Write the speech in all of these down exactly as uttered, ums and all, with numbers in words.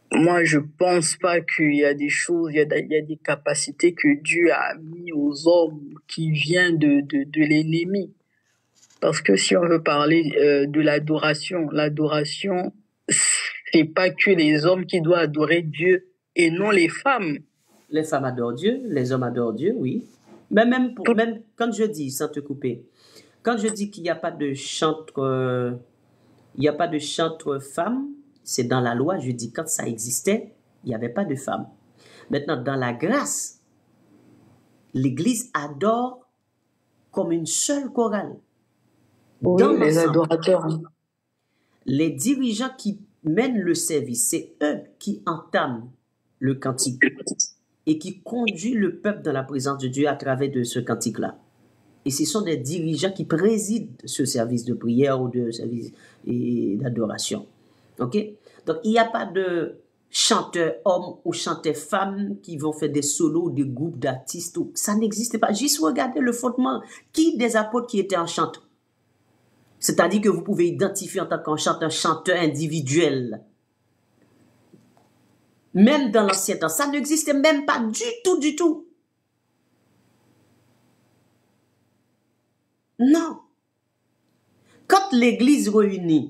Moi, je pense pas qu'il y a des choses, il y a, des- il y a des capacités que Dieu a mis aux hommes qui viennent de, de, de l'ennemi. Parce que si on veut parler euh, de l'adoration, l'adoration, c'est pas que les hommes qui doivent adorer Dieu et non les femmes. Les femmes adorent Dieu, les hommes adorent Dieu, oui. Mais même, pour, Tout, même quand je dis, sans te couper, quand je dis qu'il n'y a pas de chantre, euh, il n'y a pas de chantre femme, c'est dans la loi, je dis quand ça existait, il n'y avait pas de femme. Maintenant, dans la grâce, l'Église adore comme une seule chorale. oui, Dans les l'ensemble, adorateurs. Hein. les dirigeants qui mènent le service, c'est eux qui entament le cantique et qui conduisent le peuple dans la présence de Dieu à travers de ce cantique-là. Et ce sont des dirigeants qui président ce service de prière ou de service d'adoration. OK? Donc, il n'y a pas de chanteurs hommes ou chanteurs femmes qui vont faire des solos, des groupes d'artistes. Ça n'existe pas. Juste regardez le fondement. Qui des apôtres qui étaient en chanteur? C'est-à-dire que vous pouvez identifier en tant qu'un chanteur, un chanteur individuel. Même dans l'ancien temps, ça n'existait même pas du tout, du tout. Non. Quand l'Église réunit,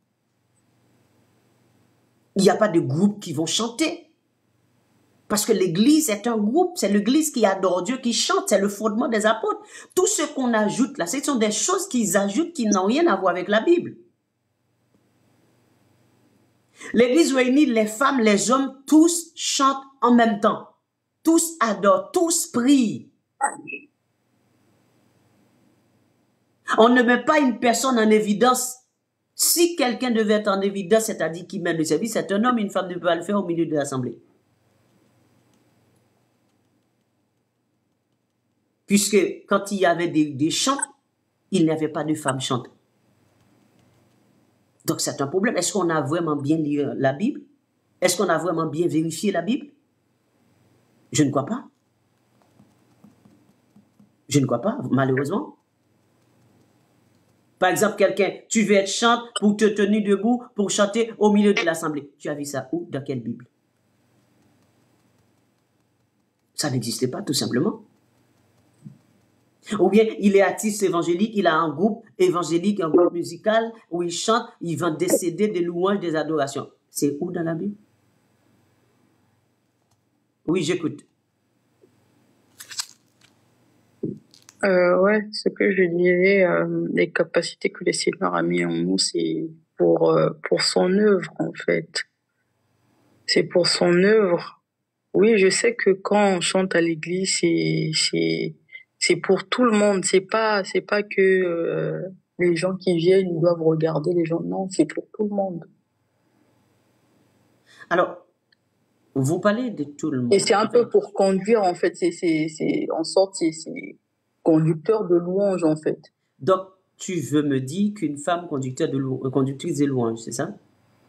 il n'y a pas de groupe qui vont chanter. Parce que l'Église est un groupe, c'est l'Église qui adore Dieu, qui chante, c'est le fondement des apôtres. Tout ce qu'on ajoute là, ce sont des choses qu'ils ajoutent qui n'ont rien à voir avec la Bible. L'Église réunit les femmes, les hommes, tous chantent en même temps. Tous adorent, tous prient. On ne met pas une personne en évidence. Si quelqu'un devait être en évidence, c'est-à-dire qu'il mène le service, c'est un homme, une femme ne peut pas le faire au milieu de l'assemblée. Puisque quand il y avait des, des chants, il n'y avait pas de femmes chantes. Donc c'est un problème. Est-ce qu'on a vraiment bien lu la Bible? Est-ce qu'on a vraiment bien vérifié la Bible? Je ne crois pas. Je ne crois pas, malheureusement. Par exemple, quelqu'un, tu veux être chante pour te tenir debout, pour chanter au milieu de l'assemblée. Tu as vu ça où? Dans quelle Bible? Ça n'existait pas, tout simplement. Ou bien, il est artiste évangélique, il a un groupe évangélique, un groupe musical, où il chante, il vend des C D, des louanges, des adorations. C'est où dans la Bible? Oui, j'écoute. Euh, ouais, ce que je dirais, euh, les capacités que le Seigneur a mis en nous, c'est pour, euh, pour son œuvre, en fait. C'est pour son œuvre. Oui, je sais que quand on chante à l'église, c'est, c'est, c'est pour tout le monde. C'est pas, c'est pas que, euh, les gens qui viennent, ils doivent regarder les gens. Non, c'est pour tout le monde. Alors, vous parlez de tout le monde. Et c'est un peu pour conduire, en fait. C'est, c'est, c'est, en sorte, c'est, c'est conducteur de louange, en fait. Donc, tu veux me dire qu'une femme conducteur de lou... conductrice de louange, c'est ça?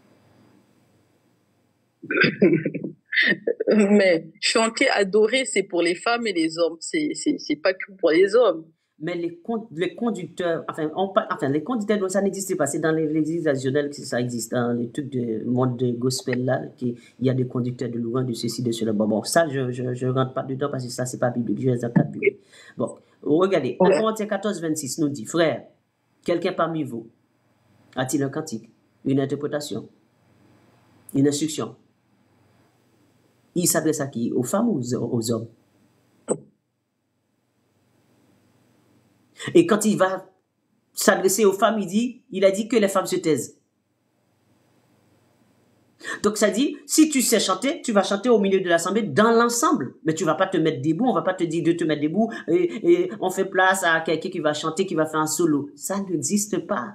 Mais chanter, adorer, c'est pour les femmes et les hommes. C'est, c'est, c'est pas que pour les hommes. Mais les, con... les conducteurs, enfin, on... enfin, les conducteurs, ça n'existait pas. C'est dans l'église traditionnelle que ça existe, dans les trucs de monde de gospel là, qu'il y a des conducteurs de louange, de ceci, de cela. Bon, bon, ça, je, je, je rentre pas dedans parce que ça, c'est pas biblique. Je les accorde biblique. Bon, regardez, un Corinthiens quatorze, vingt-six nous dit, frère, quelqu'un parmi vous a-t-il un cantique, une interprétation, une instruction? Il s'adresse à qui? Aux femmes ou aux hommes? Et quand il va s'adresser aux femmes, il dit, il a dit que les femmes se taisent. Donc ça dit, si tu sais chanter, tu vas chanter au milieu de l'assemblée dans l'ensemble. Mais tu vas pas te mettre debout, on va pas te dire de te mettre debout et, et on fait place à quelqu'un qui va chanter, qui va faire un solo. Ça n'existe pas.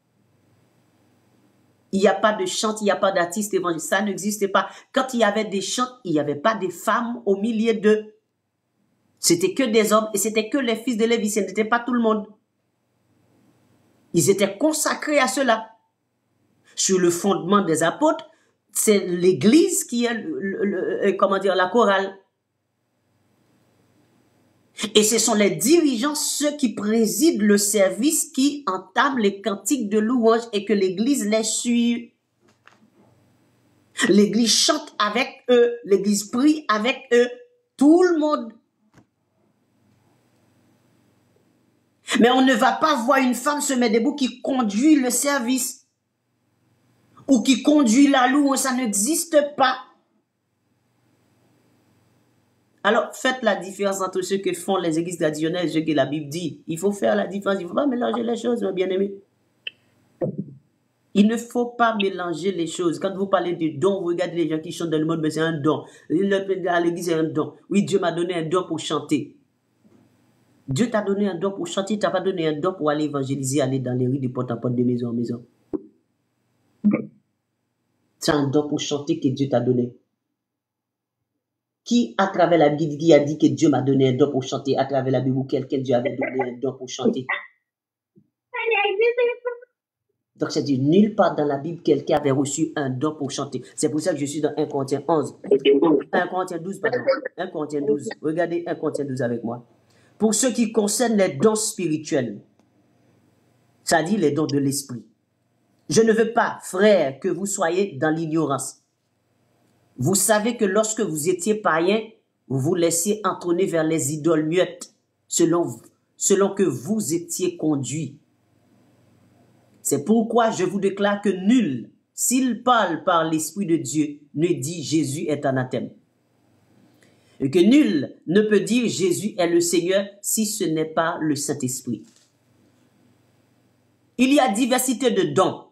Il n'y a pas de chant, il n'y a pas d'artiste évangéliste, ça n'existe pas. Quand il y avait des chants, il n'y avait pas des femmes au milieu d'eux. C'était que des hommes et c'était que les fils de Lévi, ce n'était pas tout le monde. Ils étaient consacrés à cela. Sur le fondement des apôtres, c'est l'église qui est, le, le, le, comment dire, la chorale. Et ce sont les dirigeants, ceux qui président le service, qui entament les cantiques de louange et que l'église les suit. L'église chante avec eux, l'église prie avec eux, tout le monde. Mais on ne va pas voir une femme se mettre debout qui conduit le service ou qui conduit la louange, ça n'existe pas. Alors, faites la différence entre ce que font les églises traditionnelles et ce que la Bible dit. Il faut faire la différence, il ne faut pas mélanger les choses, mes bien-aimés. Il ne faut pas mélanger les choses. Quand vous parlez de dons, vous regardez les gens qui chantent dans le monde, mais c'est un don. À l'église, c'est un don. Oui, Dieu m'a donné un don pour chanter. Dieu t'a donné un don pour chanter, tu n'as pas donné un don pour aller évangéliser, aller dans les rues de porte en porte, de maison en maison. C'est un don pour chanter que Dieu t'a donné. Qui, à travers la Bible, qui a dit que Dieu m'a donné un don pour chanter, à travers la Bible, ou quelqu'un Dieu avait donné un don pour chanter? Donc, c'est dit, nulle part dans la Bible, quelqu'un avait reçu un don pour chanter. C'est pour ça que je suis dans un Corinthiens onze. un Corinthiens douze, pardon. un Corinthiens douze. Regardez un Corinthiens douze avec moi. Pour ce qui concerne les dons spirituels, ça dit les dons de l'esprit. Je ne veux pas, frères, que vous soyez dans l'ignorance. Vous savez que lorsque vous étiez païens, vous vous laissiez entraîner vers les idoles muettes, selon, selon que vous étiez conduits. C'est pourquoi je vous déclare que nul, s'il parle par l'Esprit de Dieu, ne dit Jésus est anathème. Et que nul ne peut dire Jésus est le Seigneur si ce n'est pas le Saint-Esprit. Il y a diversité de dons,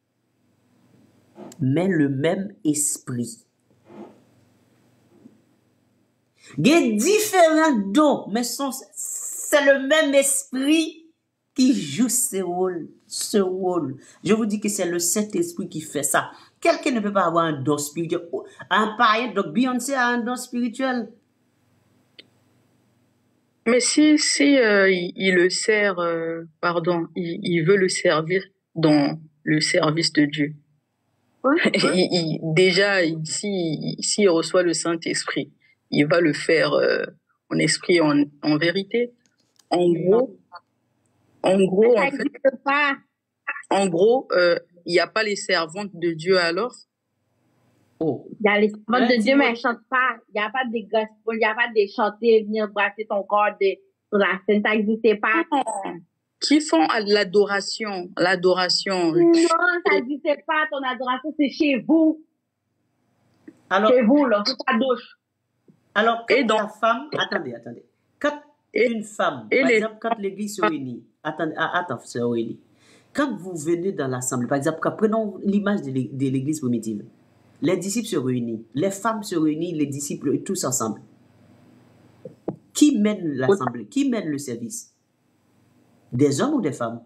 mais le même esprit. Il y a différents dons, mais c'est le même esprit qui joue ce rôle, ce rôle. Je vous dis que c'est le Saint-Esprit qui fait ça. Quelqu'un ne peut pas avoir un don spirituel. Un païen, donc Beyoncé a un don spirituel. Mais si, si euh, il, il le sert, euh, pardon, il, il veut le servir dans le service de Dieu. Ouais, ouais. il, il, déjà, s'il si, si reçoit le Saint-Esprit, il va le faire euh, en esprit, en, en vérité. En gros, en gros, en fait, pas. En gros, il euh, n'y a pas les servantes de Dieu alors. Oh. Il y a les servantes de Dieu, mais elles ne chantent pas. Il n'y a pas de gospel, il n'y a pas de chanter, venir brasser ton corps de, sur la scène, ça n'existait pas. Non. Qui font l'adoration, l'adoration. Non, ça n'existait pas, ton adoration, c'est chez vous. Alors, chez vous, là, c'est ta douche. Alors, quand et donc, la femme, attendez, attendez. Quand et, une femme, par les, exemple, quand l'église se réunit, attendez, attends, sœur Aurélie, quand vous venez dans l'assemblée, par exemple, prenons l'image de l'église primitive, les disciples se réunissent, les femmes se réunissent, les disciples, tous ensemble. Qui mène l'assemblée? Qui mène le service? Des hommes ou des femmes?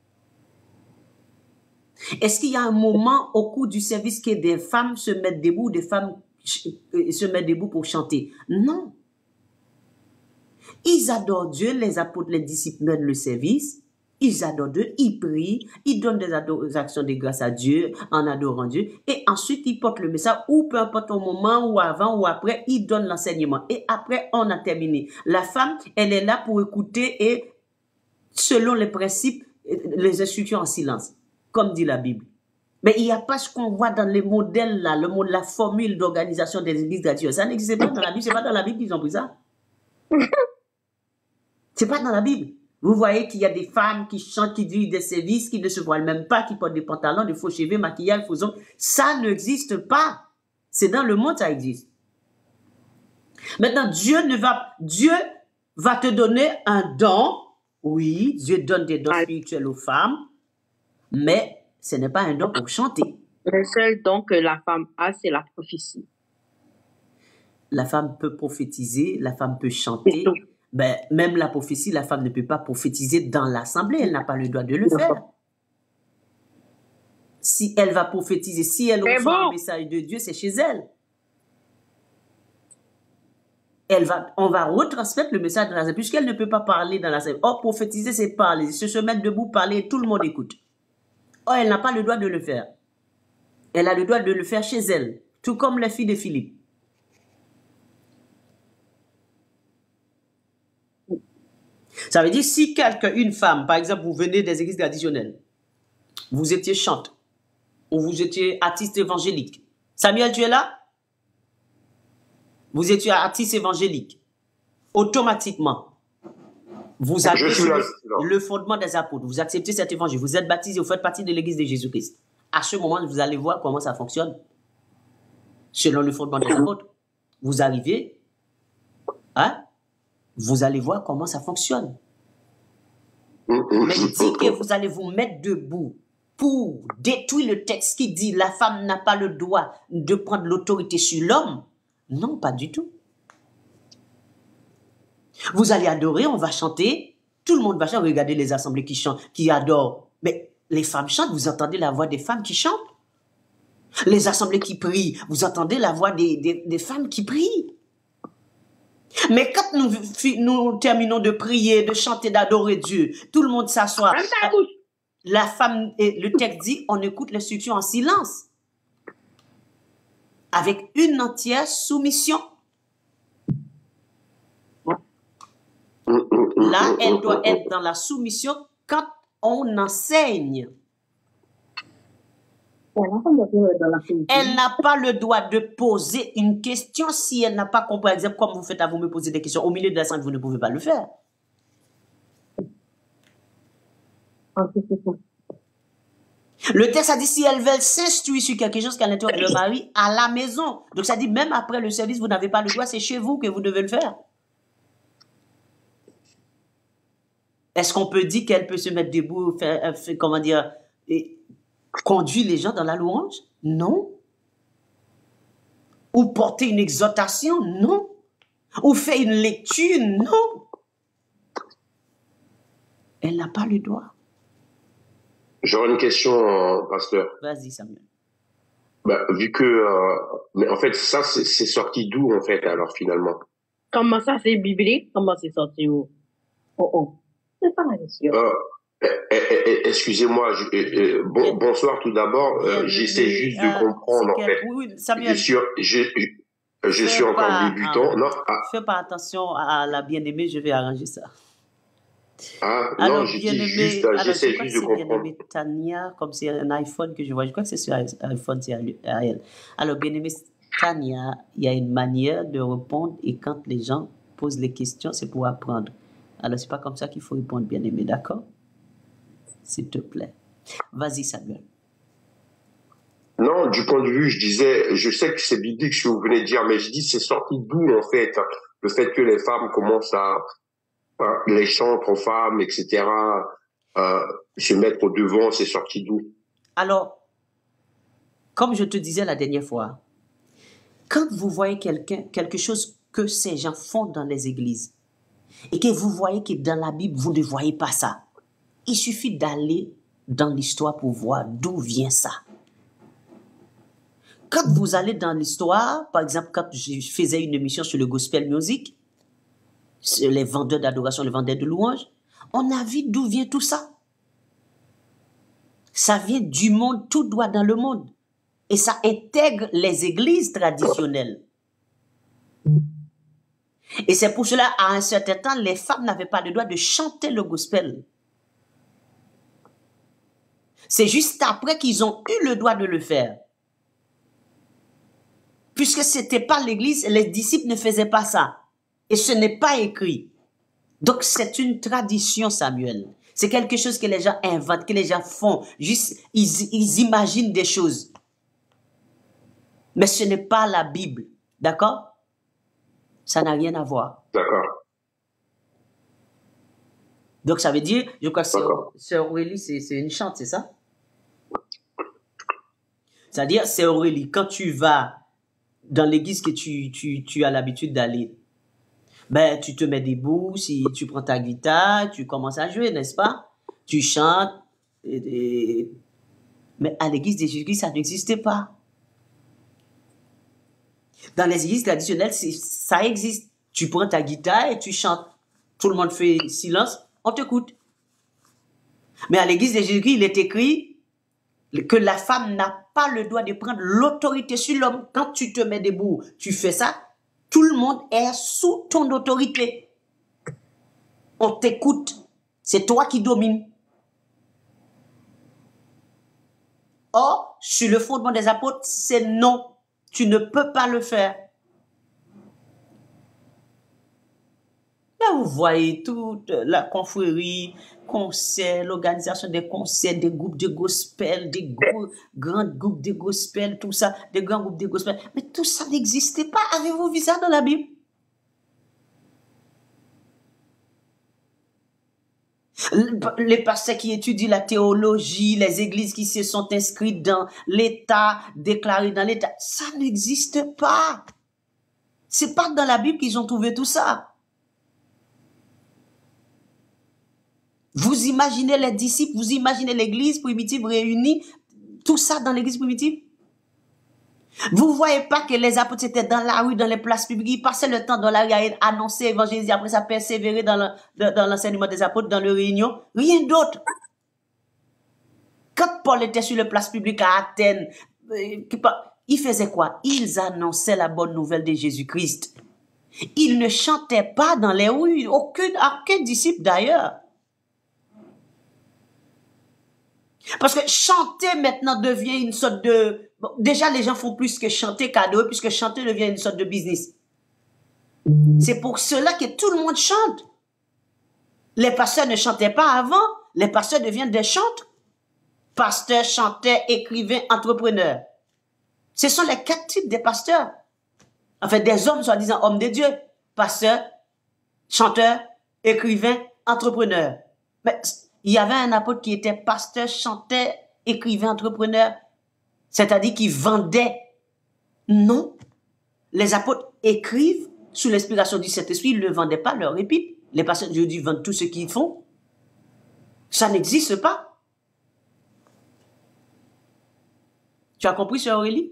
Est-ce qu'il y a un moment au cours du service que des femmes se mettent debout, des femmes se mettent debout pour chanter? Non. Ils adorent Dieu, les apôtres, les disciples mènent le service. Ils adorent Dieu, ils prient, ils donnent des actions de grâce à Dieu en adorant Dieu. Et ensuite, ils portent le message, ou peu importe au moment, ou avant, ou après, ils donnent l'enseignement. Et après, on a terminé. La femme, elle est là pour écouter et, selon les principes, les instructions en silence, comme dit la Bible. Mais il n'y a pas ce qu'on voit dans les modèles là, le mot, la formule d'organisation des églises traditionnelles. Ça n'existe pas dans la Bible, c'est pas dans la Bible qu'ils ont pris ça. C'est pas dans la Bible. Vous voyez qu'il y a des femmes qui chantent, qui dirigent des services, qui ne se voilent même pas, qui portent des pantalons, des faux cheveux, maquillage, faux ongles. Ça n'existe pas. C'est dans le monde, ça existe. Maintenant, Dieu ne va, Dieu va te donner un don. Oui, Dieu donne des dons spirituels aux femmes, mais ce n'est pas un don pour chanter. Le seul don que la femme a, c'est la prophétie. La femme peut prophétiser, la femme peut chanter. Ben, même la prophétie, la femme ne peut pas prophétiser dans l'assemblée. Elle n'a pas le droit de le faire. Si elle va prophétiser, si elle reçoit bon. un message de Dieu, c'est chez elle. Elle va, on va retransmettre le message dans l'assemblée, puisqu'elle ne peut pas parler dans l'assemblée. Or, prophétiser, c'est parler. Se, se mettre debout, parler, tout le monde écoute. Or, elle n'a pas le droit de le faire. Elle a le droit de le faire chez elle, tout comme les filles de Philippe. Ça veut dire, si quelqu'un, une femme, par exemple, vous venez des églises traditionnelles, vous étiez chante, ou vous étiez artiste évangélique, Samuel, tu es là? Vous étiez artiste évangélique. Automatiquement, vous avez le, le fondement des apôtres. Vous acceptez cet évangile. Vous êtes baptisé, vous faites partie de l'église de Jésus-Christ. À ce moment, vous allez voir comment ça fonctionne. Selon le fondement des apôtres. Vous arrivez, hein? Vous allez voir comment ça fonctionne. Mais dit que vous allez vous mettre debout pour détruire le texte qui dit la femme n'a pas le droit de prendre l'autorité sur l'homme. Non, pas du tout. Vous allez adorer, on va chanter, tout le monde va chanter. Regardez les assemblées qui chantent, qui adorent. Mais les femmes chantent, vous entendez la voix des femmes qui chantent. Les assemblées qui prient, vous entendez la voix des, des, des femmes qui prient. Mais quand nous, nous terminons de prier, de chanter, d'adorer Dieu, tout le monde s'assoit. La femme, le texte dit, on écoute l'instruction en silence. Avec une entière soumission. Là, elle doit être dans la soumission quand on enseigne. Elle n'a pas le droit de poser une question si elle n'a pas compris. Par exemple, comme vous faites à vous me poser des questions au milieu de la scène, vous ne pouvez pas le faire. Le texte a dit si elles veulent s'instruire sur quelque chose qu'à l'intérieur de le mari à la maison. Donc ça dit même après le service, vous n'avez pas le droit, c'est chez vous que vous devez le faire. Est-ce qu'on peut dire qu'elle peut se mettre debout, faire, faire, comment dire, et conduire les gens dans la louange? Non. Ou porter une exhortation? Non. Ou faire une lecture? Non. Elle n'a pas le droit. J'aurais une question, euh, pasteur. Vas-y, Samuel. Bah, vu que, euh, mais en fait, ça, c'est sorti d'où, en fait, alors, finalement? Comment ça, c'est biblique? Comment c'est sorti où? Oh, oh. C'est pas la question. Euh, eh, eh, excusez-moi, euh, bon, bonsoir tout d'abord. Euh, J'essaie juste de euh, comprendre, en fait. Oui, Samuel. Je suis, je, je, je suis encore pas, débutant. Ah, non, ah. Fais pas attention à la bien-aimée, je vais arranger ça. Ah, alors, non, j'essaie juste, juste de comprendre. Bien-aimé Tania, comme c'est un iPhone que je vois, je crois que c'est sur iPhone, c'est à elle. Alors, bien-aimé Tania, il y a une manière de répondre et quand les gens posent les questions, c'est pour apprendre. Alors, c'est pas comme ça qu'il faut répondre, bien-aimé, d'accord? S'il te plaît. Vas-y, Samuel. Non, du point de vue, je disais, je sais que c'est biblique ce que vous venez de dire, mais je dis c'est sorti d'où, en fait, le fait que les femmes commencent à les chants entre femmes, et cetera, euh, se mettre au devant, c'est sorti d'où? Alors, comme je te disais la dernière fois, quand vous voyez quelqu'un, quelque chose que ces gens font dans les églises, et que vous voyez que dans la Bible, vous ne voyez pas ça, il suffit d'aller dans l'histoire pour voir d'où vient ça. Quand vous allez dans l'histoire, par exemple, quand je faisais une émission sur le gospel music, les vendeurs d'adoration, les vendeurs de louanges, on a vu d'où vient tout ça. Ça vient du monde, tout droit dans le monde. Et ça intègre les églises traditionnelles. Et c'est pour cela, à un certain temps, les femmes n'avaient pas le droit de chanter le gospel. C'est juste après qu'ils ont eu le droit de le faire. Puisque ce n'était pas l'église, les disciples ne faisaient pas ça. Et ce n'est pas écrit. Donc, c'est une tradition, Samuel. C'est quelque chose que les gens inventent, que les gens font. Juste, ils, ils imaginent des choses. Mais ce n'est pas la Bible. D'accord? Ça n'a rien à voir. D'accord. Donc, ça veut dire, je crois que Sœur Aurélie, c'est une chante, c'est ça? C'est-à-dire, c'est Aurélie, quand tu vas dans l'église que tu, tu, tu as l'habitude d'aller, ben, tu te mets debout, si tu prends ta guitare, tu commences à jouer, n'est-ce pas? Tu chantes. Et, et... Mais à l'église de Jésus-Christ, ça n'existait pas. Dans les églises traditionnelles, ça existe. Tu prends ta guitare et tu chantes. Tout le monde fait silence, on t'écoute. Mais à l'église de Jésus-Christ, il est écrit que la femme n'a pas le droit de prendre l'autorité sur l'homme. Quand tu te mets debout, tu fais ça, tout le monde est sous ton autorité. On t'écoute. C'est toi qui domines. Or, sur le fondement des apôtres, c'est non. Tu ne peux pas le faire. Là, vous voyez toute la confrérie, concerts, l'organisation des concerts, des groupes de gospel, des gros, grands groupes de gospel, tout ça, des grands groupes de gospel. Mais tout ça n'existait pas. Avez-vous vu ça dans la Bible? Les pasteurs qui étudient la théologie, les églises qui se sont inscrites dans l'État, déclarées dans l'État, ça n'existe pas. C'est pas dans la Bible qu'ils ont trouvé tout ça. Vous imaginez les disciples, vous imaginez l'église primitive réunie, tout ça dans l'église primitive? Vous voyez pas que les apôtres étaient dans la rue, dans les places publiques, ils passaient le temps dans la rue à annoncer, évangéliser, après ça persévérer dans l'enseignement des apôtres, dans les réunions? Rien d'autre. Quand Paul était sur les places publiques à Athènes, il faisait quoi? Ils annonçaient la bonne nouvelle de Jésus-Christ. Ils ne chantaient pas dans les rues, aucun, aucun disciple d'ailleurs. Parce que chanter maintenant devient une sorte de... Bon, déjà, les gens font plus que chanter cadeau, puisque chanter devient une sorte de business. C'est pour cela que tout le monde chante. Les pasteurs ne chantaient pas avant. Les pasteurs deviennent des chantres. Pasteurs, chanteurs, écrivains, entrepreneurs. Ce sont les quatre types de pasteurs. En fait, des hommes, soi-disant hommes de Dieu. Pasteurs, chanteurs, écrivains, entrepreneurs. Mais il y avait un apôtre qui était pasteur, chanteur, écrivain, entrepreneur. C'est-à-dire qu'il vendait. Non. Les apôtres écrivent sous l'inspiration du Saint-Esprit. Ils ne vendaient pas leur épître. Les pasteurs d'aujourd'hui vendent tout ce qu'ils font. Ça n'existe pas. Tu as compris, Sœur Aurélie?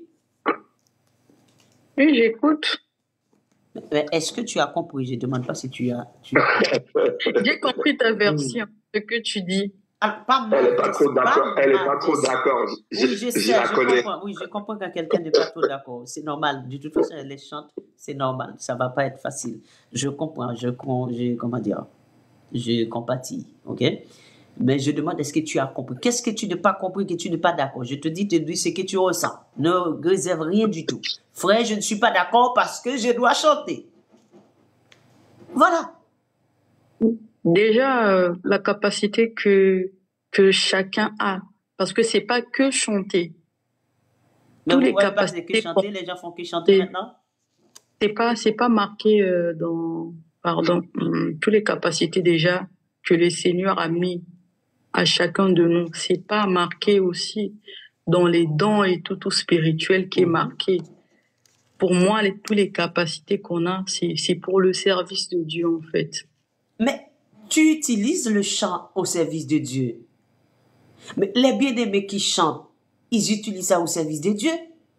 Oui, j'écoute. Est-ce que tu as compris? Je ne demande pas si tu as... Tu... J'ai compris ta version, ce que tu dis. Ah, pas elle n'est pas trop d'accord. Elle n'est pas trop d'accord. Je, oui, je, sais, je la je connais. Comprends, oui, je comprends quand quelqu'un n'est pas trop d'accord. C'est normal. De toute façon, elle les chante. C'est normal. Ça ne va pas être facile. Je comprends. Je, je, comment dire? Je compatis. OK? Mais je demande, est-ce que tu as compris? Qu'est-ce que tu n'as pas compris, que tu n'es pas d'accord? Je te dis, te dis ce que tu ressens. Ne réserve rien du tout. Frère, je ne suis pas d'accord parce que je dois chanter. Voilà. Déjà, euh, la capacité que, que chacun a. Parce que c'est pas que chanter. Mais vous ne voyez pas que chanter, les gens font que chanter maintenant? C'est pas, c'est pas marqué euh, dans, pardon, hum, toutes les capacités déjà que le Seigneur a mis à chacun de nous. C'est pas marqué aussi dans les dons et tout, tout spirituel qui est marqué. Pour moi, les, toutes les capacités qu'on a, c'est, c'est pour le service de Dieu, en fait. Mais tu utilises le chant au service de Dieu. Mais les bien-aimés qui chantent, ils utilisent ça au service de Dieu.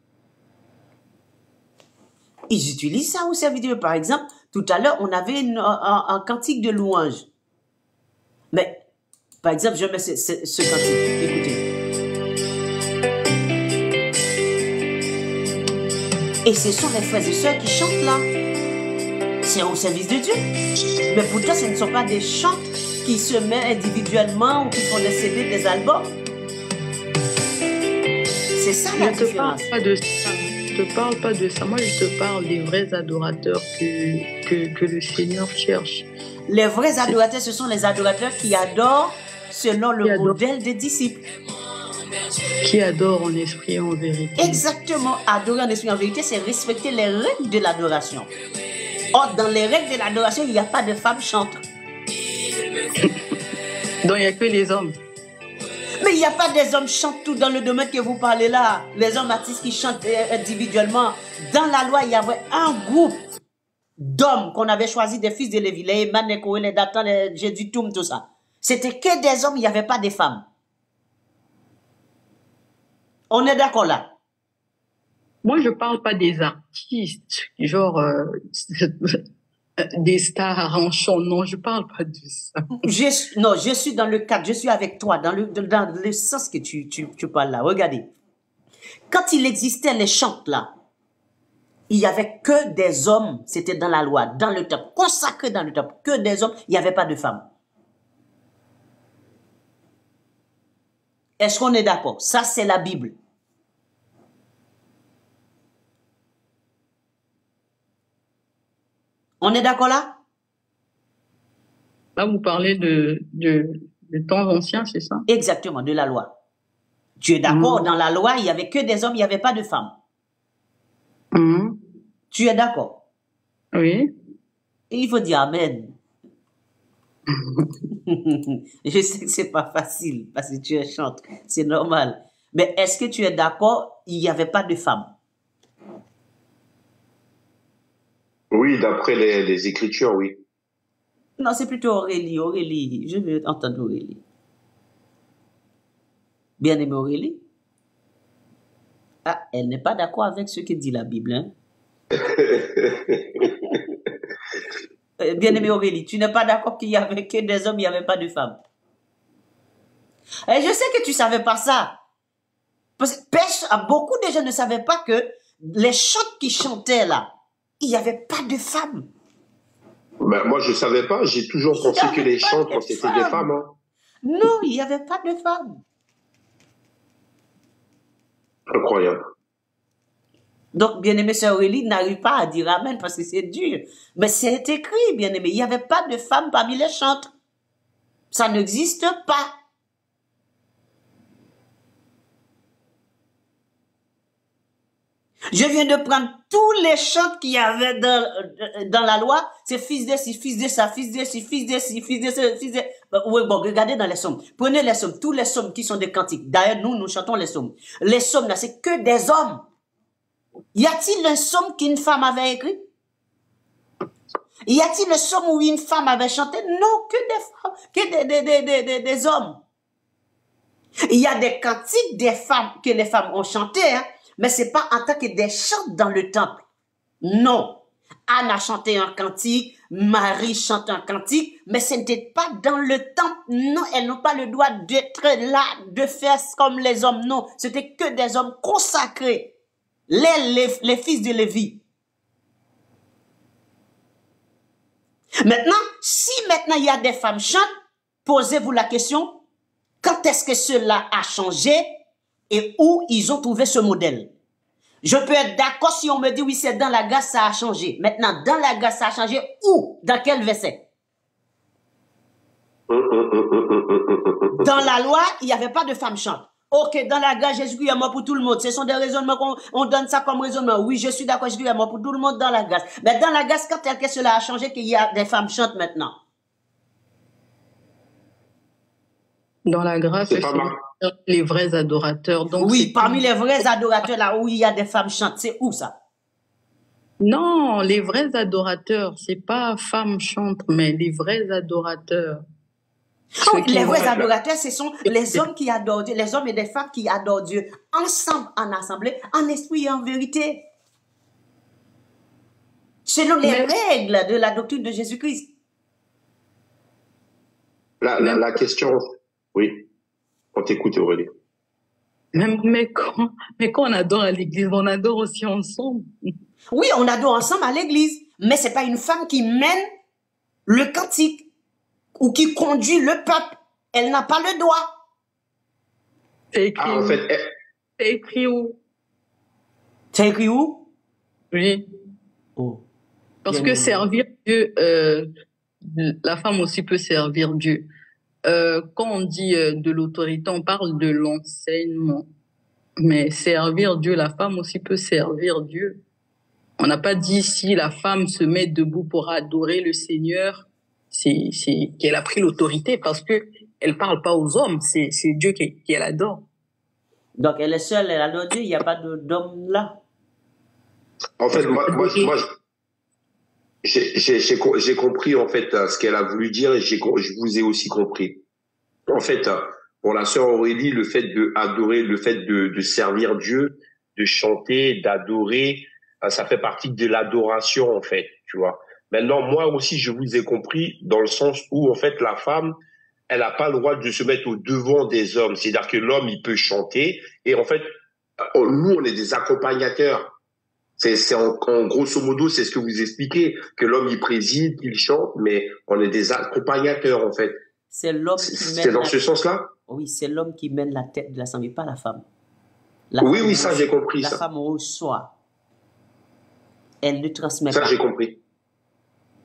Ils utilisent ça au service de Dieu. Par exemple, tout à l'heure, on avait une, un, un cantique de louange. Mais, par exemple, je mets ce, ce, ce cantique. Écoutez. Et ce sont les frères et sœurs qui chantent là. C'est au service de Dieu. Mais pourtant, ce ne sont pas des chants qui se mettent individuellement ou qui font des C D, des albums. C'est ça la je différence. Te parle pas de ça. Je te parle pas de ça. Moi, je te parle des vrais adorateurs que, que, que le Seigneur cherche. Les vrais adorateurs, ce sont les adorateurs qui adorent selon le modèle des disciples. Qui adorent en esprit et en vérité. Exactement. Adorer en esprit et en vérité, c'est respecter les règles de l'adoration. Or, dans les règles de l'adoration, il n'y a pas de femmes chantres. Donc, il n'y a que les hommes. Mais il n'y a pas des hommes chantent tout dans le domaine que vous parlez là. Les hommes artistes qui chantent individuellement. Dans la loi, il y avait un groupe d'hommes qu'on avait choisi, des fils de Lévi, les Eman, les Koé, les Datan, les Jédutoum, tout ça. C'était que des hommes, il n'y avait pas de femmes. On est d'accord là? Moi, je parle pas des artistes, genre euh, des stars en chant. Non, je parle pas de ça. Je, non, je suis dans le cadre, je suis avec toi, dans le, dans le sens que tu, tu, tu parles là. Regardez. Quand il existait les chants là, il n'y avait que des hommes, c'était dans la loi, dans le temple, consacré dans le temple, que des hommes, il n'y avait pas de femmes. Est-ce qu'on est d'accord? Ça, c'est la Bible. On est d'accord là? Là, vous parlez de, de, de temps anciens, c'est ça? Exactement, de la loi. Tu es d'accord? Mmh. Dans la loi, il n'y avait que des hommes, il n'y avait pas de femmes. Mmh. Tu es d'accord? Oui. Et il faut dire Amen. Je sais que c'est pas facile parce que tu es chantre, c'est normal. Mais est-ce que tu es d'accord? Il n'y avait pas de femmes. Oui, d'après les, les Écritures, oui. Non, c'est plutôt Aurélie. Aurélie, je veux entendre Aurélie. Bien-aimée Aurélie. Ah, elle n'est pas d'accord avec ce que dit la Bible. Hein? Bien-aimée Aurélie, tu n'es pas d'accord qu'il y avait que des hommes, il n'y avait pas de femmes. Et je sais que tu ne savais pas ça. Parce que beaucoup de gens ne savaient pas que les chants qui chantaient là, il n'y avait pas de femmes. Ben, moi, je ne savais pas. J'ai toujours Il pensé y que avait les pas chantres, de c'était femmes. des femmes. Hein. Non, il n'y avait pas de femmes. Incroyable. Donc, bien-aimée sœur Aurélie n'arrive pas à dire Amen parce que c'est dur. Mais c'est écrit, bien-aimé. Il n'y avait pas de femmes parmi les chantres. Ça n'existe pas. Je viens de prendre tous les chants qu'il y avait dans, dans la loi. C'est fils de ci, fils de ça, fils de ci, fils de ci, fils de ça, fils de... Oui, bon, regardez dans les psaumes. Prenez les psaumes, tous les psaumes qui sont des cantiques. D'ailleurs, nous, nous chantons les psaumes. Les psaumes, là, c'est que des hommes. Y a-t-il un psaume qu'une femme avait écrit? Y a-t-il un psaume où une femme avait chanté? Non, que des femmes, que des, des, des, des, des, des hommes. Il y a des cantiques des femmes que les femmes ont chanté, hein, mais c'est pas en tant que des chants dans le temple. Non. Anne a chanté un cantique, Marie chante un cantique, mais ce n'était pas dans le temple. Non, elles n'ont pas le droit d'être là, de faire comme les hommes. Non, c'était que des hommes consacrés. Les, les, les fils de Lévi. Maintenant, si maintenant il y a des femmes chantent, posez-vous la question, quand est-ce que cela a changé et où ils ont trouvé ce modèle? Je peux être d'accord si on me dit oui, c'est dans la Grâce, ça a changé. Maintenant, dans la Grâce, ça a changé où? Dans quel verset? Dans la loi, il n'y avait pas de femmes chantes. Ok, dans la grâce, Jésus-Christ est mort pour tout le monde. Ce sont des raisonnements qu'on on donne ça comme raisonnement. Oui, je suis d'accord, Jésus-Christ est mort pour tout le monde dans la grâce. Mais dans la grâce, quand est-ce que cela a changé qu'il y a des femmes chantent maintenant? Dans la grâce, c'est les vrais adorateurs. Donc oui, parmi les vrais adorateurs, là où il y a des femmes chantent, c'est où ça? Non, les vrais adorateurs, c'est pas femmes chantent, mais les vrais adorateurs. Oh, les vrais adorateurs, ce sont les hommes qui adorent Dieu, les hommes et les femmes qui adorent Dieu, ensemble en assemblée, en esprit et en vérité. Selon les mais, règles de la doctrine de Jésus-Christ. La, la, la question, oui, on t'écoute Aurélie. Même, mais, quand, mais quand on adore à l'église, on adore aussi ensemble. Oui, on adore ensemble à l'église, mais c'est pas une femme qui mène le cantique ou qui conduit le peuple. Elle n'a pas le droit. C'est écrit ah, en où? fait, elle... C'est écrit où? C'est écrit où? Oui. Oh. Parce Bien que bien. servir Dieu, euh, la femme aussi peut servir Dieu. Euh, quand on dit euh, de l'autorité, on parle de l'enseignement. Mais servir Dieu, la femme aussi peut servir Dieu. On n'a pas dit si la femme se met debout pour adorer le Seigneur, c'est c'est qu'elle a pris l'autorité parce que elle parle pas aux hommes, c'est c'est Dieu qui qui elle adore. Donc elle est seule, elle adore Dieu, il n'y a pas d'homme là. En fait, moi, moi, moi j'ai j'ai j'ai compris en fait ce qu'elle a voulu dire et j'ai je vous ai aussi compris. En fait, pour la sœur Aurélie, le fait de adorer, le fait de de servir Dieu, de chanter, d'adorer, ça fait partie de l'adoration en fait, tu vois. Maintenant, moi aussi, je vous ai compris dans le sens où, en fait, la femme, elle n'a pas le droit de se mettre au devant des hommes. C'est-à-dire que l'homme, il peut chanter. Et en fait, nous, on est des accompagnateurs. C'est, c'est en, en grosso modo, c'est ce que vous expliquez, que l'homme, il préside, il chante, mais on est des accompagnateurs, en fait. C'est l'homme qui mène... C'est dans ce sens-là? Oui, c'est l'homme qui mène la tête de l'assemblée, pas la femme. La oui, femme oui, ça, j'ai compris, la ça. La femme reçoit. Elle ne transmet ça, pas. Ça, j'ai compris.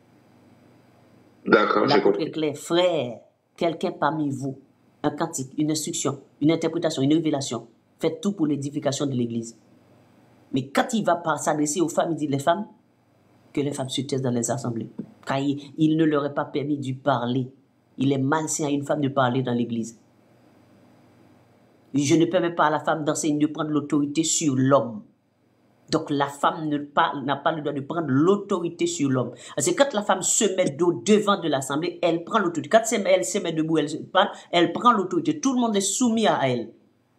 D'accord, j'ai compris. L'apôtre est clair. Frère, quelqu'un parmi vous, un cantique, une instruction, une interprétation, une révélation, faites tout pour l'édification de l'Église. Mais quand il va s'adresser aux femmes, il dit les femmes, que les femmes se taisent dans les assemblées. Car il, il ne leur est pas permis de parler. Il est malsain à une femme de parler dans l'église. Je ne permets pas à la femme d'enseigner de prendre l'autorité sur l'homme. Donc la femme n'a pas, pas le droit de prendre l'autorité sur l'homme. Parce que quand la femme se met dos devant de l'assemblée, elle prend l'autorité. Quand elle se met debout, elle, parle, elle prend l'autorité. Tout le monde est soumis à elle.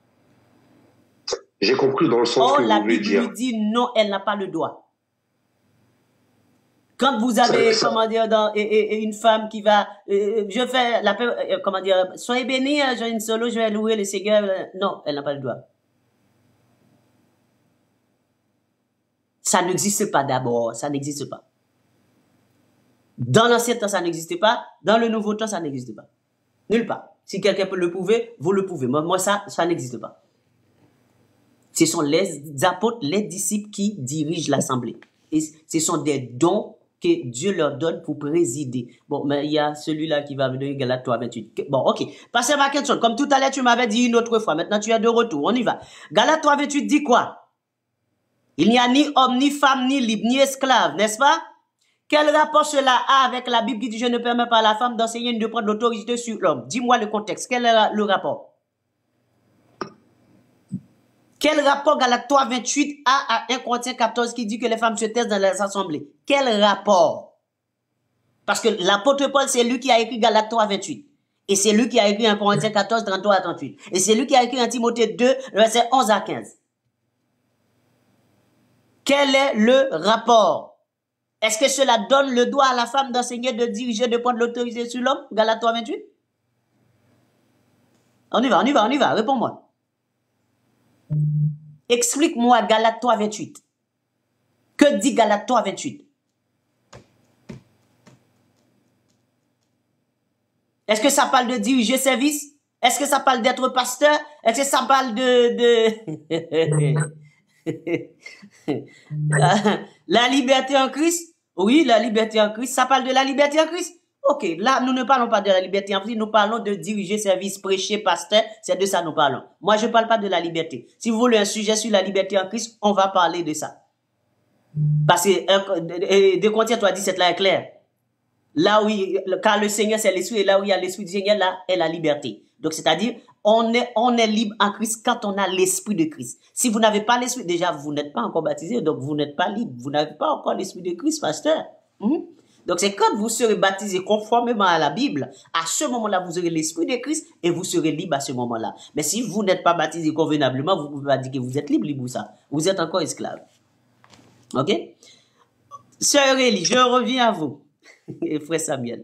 J'ai compris dans le sens Or, que la vous voulez Bible dire. lui dit non, elle n'a pas le droit. Quand vous avez, ça, ça. comment dire, dans, et, et, et une femme qui va, euh, je fais la paix, euh, comment dire, soyez bénis, euh, j'ai une solo, je vais louer le Seigneur. Euh, non, elle n'a pas le droit. Ça n'existe pas d'abord, ça n'existe pas. Dans l'ancien temps, ça n'existait pas. Dans le nouveau temps, ça n'existe pas. Nulle part. Si quelqu'un peut le prouver, vous le pouvez. Moi, moi ça, ça n'existe pas. Ce sont les apôtres, les disciples qui dirigent l'assemblée. Et ce sont des dons que Dieu leur donne pour présider. Bon, mais il y a celui-là qui va venir, Galates trois, vingt-huit. Bon, ok. Passez ma question. Comme tout à l'heure, tu m'avais dit une autre fois. Maintenant, tu es de retour. On y va. Galates trois, vingt-huit dit quoi? Il n'y a ni homme, ni femme, ni libre, ni esclave, n'est-ce pas? Quel rapport cela a avec la Bible qui dit « Je ne permets pas à la femme d'enseigner ni de prendre l'autorité sur l'homme » Dis-moi le contexte. Quel est le rapport? Quel rapport Galates trois, vingt-huit a à un Corinthiens quatorze qui dit que les femmes se taisent dans les assemblées? Quel rapport? Parce que l'apôtre Paul, c'est lui qui a écrit Galates trois, vingt-huit. Et c'est lui qui a écrit un Corinthiens quatorze, trente-trois à trente-huit. Et c'est lui qui a écrit un Timothée deux, versets onze à quinze. Quel est le rapport? Est-ce que cela donne le droit à la femme d'enseigner, de diriger, de prendre l'autorité sur l'homme? Galates trois, vingt-huit? On y va, on y va, on y va. Réponds-moi. Explique-moi Galates trois, vingt-huit. Que dit Galates trois, vingt-huit? Est-ce que ça parle de diriger service? Est-ce que ça parle d'être pasteur? Est-ce que ça parle de... de... la, la liberté en Christ? Oui, la liberté en Christ. Ça parle de la liberté en Christ? Ok, là, nous ne parlons pas de la liberté en Christ, nous parlons de diriger service, prêcher, pasteur, c'est de ça que nous parlons. Moi, je ne parle pas de la liberté. Si vous voulez un sujet sur la liberté en Christ, on va parler de ça. Parce que deux Corinthiens trois, dix-sept, là est clair. Là où, il, car le Seigneur c'est l'Esprit, et là où il y a l'Esprit du Seigneur, là est la liberté. Donc, c'est-à-dire, on est, on est libre en Christ quand on a l'Esprit de Christ. Si vous n'avez pas l'Esprit, déjà, vous n'êtes pas encore baptisé, donc vous n'êtes pas libre. Vous n'avez pas encore l'Esprit de Christ, pasteur. Hum? Donc, c'est quand vous serez baptisé conformément à la Bible, à ce moment-là, vous aurez l'Esprit de Christ et vous serez libre à ce moment-là. Mais si vous n'êtes pas baptisé convenablement, vous ne pouvez pas dire que vous êtes libre, libre ou ça. Vous êtes encore esclave. OK? Sœur Élie, je reviens à vous. Et frère Samuel.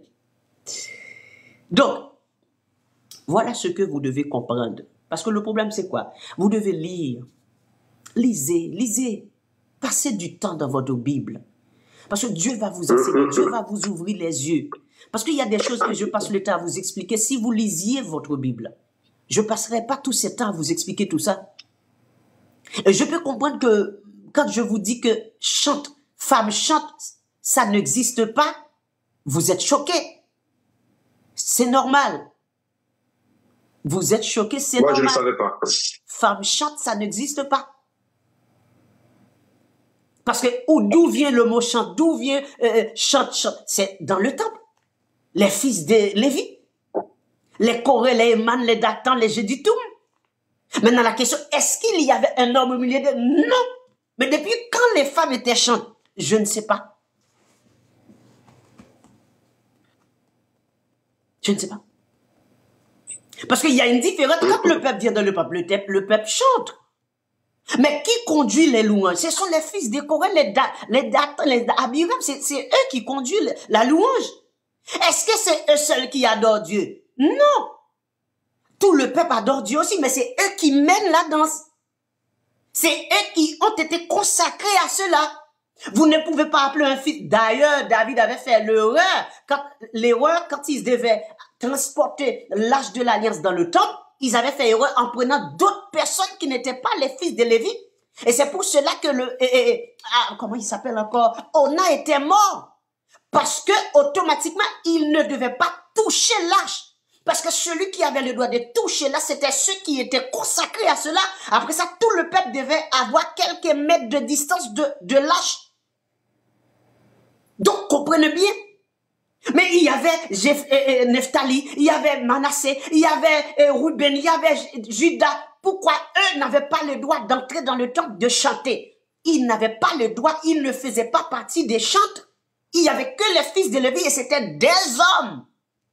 Donc, voilà ce que vous devez comprendre. Parce que le problème, c'est quoi? Vous devez lire. Lisez, lisez. Passez du temps dans votre Bible. Parce que Dieu va vous enseigner, Dieu va vous ouvrir les yeux. Parce qu'il y a des choses que je passe le temps à vous expliquer. Si vous lisiez votre Bible, je ne passerai pas tout ce temps à vous expliquer tout ça. Et je peux comprendre que quand je vous dis que chante, femme chante, ça n'existe pas, vous êtes choqués. C'est normal. Vous êtes choqués, c'est normal. Moi, je ne le savais pas. Femme chante, ça n'existe pas. Parce que d'où vient le mot chante? D'où vient euh, chante, chante? C'est dans le temple. Les fils de Lévi. Les Corées, les Éman, les Dathan, les Jédutoum. Maintenant, la question, est-ce qu'il y avait un homme au milieu d'eux? Non. Mais depuis quand les femmes étaient chantes? Je ne sais pas. Je ne sais pas. Parce qu'il y a une différence. Quand le peuple vient dans le peuple, le peuple chante. Mais qui conduit les louanges? Ce sont les fils de Corée, les da, les Dathan, les Abiram. C'est eux qui conduisent la louange. Est-ce que c'est eux seuls qui adorent Dieu? Non. Tout le peuple adore Dieu aussi, mais c'est eux qui mènent la danse. C'est eux qui ont été consacrés à cela. Vous ne pouvez pas appeler un fils. D'ailleurs, David avait fait l'erreur. Quand, l'erreur, quand ils devaient transporter l'arche de l'alliance dans le temple, ils avaient fait erreur en prenant d'autres personnes qui n'étaient pas les fils de Lévi. Et c'est pour cela que le, et, et, ah, comment il s'appelle encore? Ona était mort. Parce que automatiquement, il ne devait pas toucher l'arche. Parce que celui qui avait le droit de toucher là, c'était ceux qui étaient consacrés à cela. Après ça, tout le peuple devait avoir quelques mètres de distance de, de l'arche. Donc, comprenez bien. Mais il y avait Jef, euh, Nephtali, il y avait Manassé, il y avait euh, Ruben, il y avait Judas. Pourquoi eux n'avaient pas le droit d'entrer dans le temple de chanter? Ils n'avaient pas le droit, ils ne faisaient pas partie des chantres. Il n'y avait que les fils de Lévi et c'était des hommes.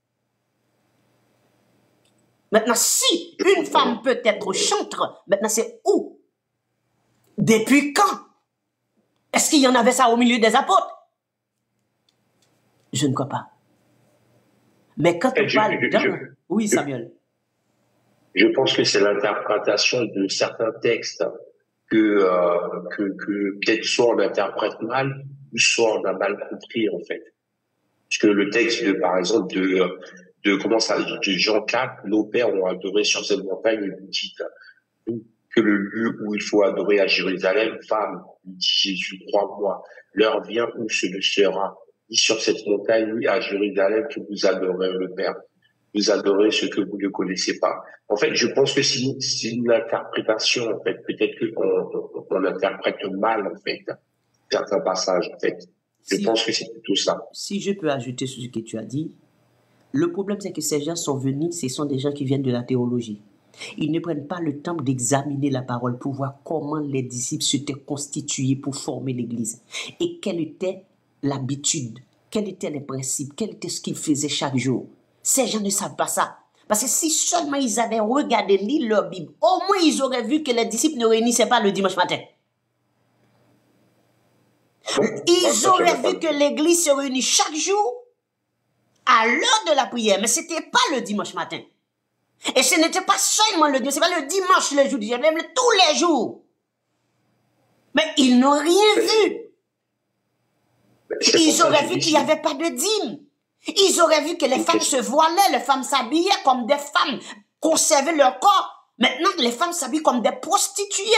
Maintenant, si une femme peut être chantre, maintenant c'est où? Depuis quand? Est-ce qu'il y en avait ça au milieu des apôtres? Je ne crois pas. Mais quand on je, parle je, d'un... je, Oui, Samuel. Je pense que c'est l'interprétation de certains textes que, euh, que, que peut-être soit on interprète mal, ou soit on a mal compris, en fait. Parce que le texte de, par exemple, de, de comment ça, de Jean quatre, nos pères ont adoré sur cette montagne, il dit que le lieu où il faut adorer à Jérusalem, femme, il dit Jésus, crois-moi, l'heure vient où ce ne sera ni sur cette montagne, ni à Jérusalem que vous adorez le Père. Vous adorez ce que vous ne connaissez pas. En fait, je pense que c'est une, c'est une interprétation, en fait. Peut-être qu'on on, on interprète mal, en fait, certains passages, en fait. Je si, pense que c'est tout ça. Si je peux ajouter sur ce que tu as dit, le problème, c'est que ces gens sont venus, ce sont des gens qui viennent de la théologie. Ils ne prennent pas le temps d'examiner la parole pour voir comment les disciples s'étaient constitués pour former l'Église et quelle était l'habitude, quels étaient les principes, quel était ce qu'ils faisaient chaque jour. Ces gens ne savent pas ça. Parce que si seulement ils avaient regardé, lu leur Bible, au moins ils auraient vu que les disciples ne réunissaient pas le dimanche matin. Ils auraient vu que l'Église se réunit chaque jour à l'heure de la prière, mais ce n'était pas le dimanche matin. Et ce n'était pas seulement le dimanche, ce n'est pas le dimanche, le jour du dimanche, même tous les jours. Mais ils n'ont rien vu. Ils auraient vu qu'il n'y avait pas de dîme. Ils auraient vu que les femmes se voilaient, les femmes s'habillaient comme des femmes, conservaient leur corps. Maintenant, les femmes s'habillent comme des prostituées.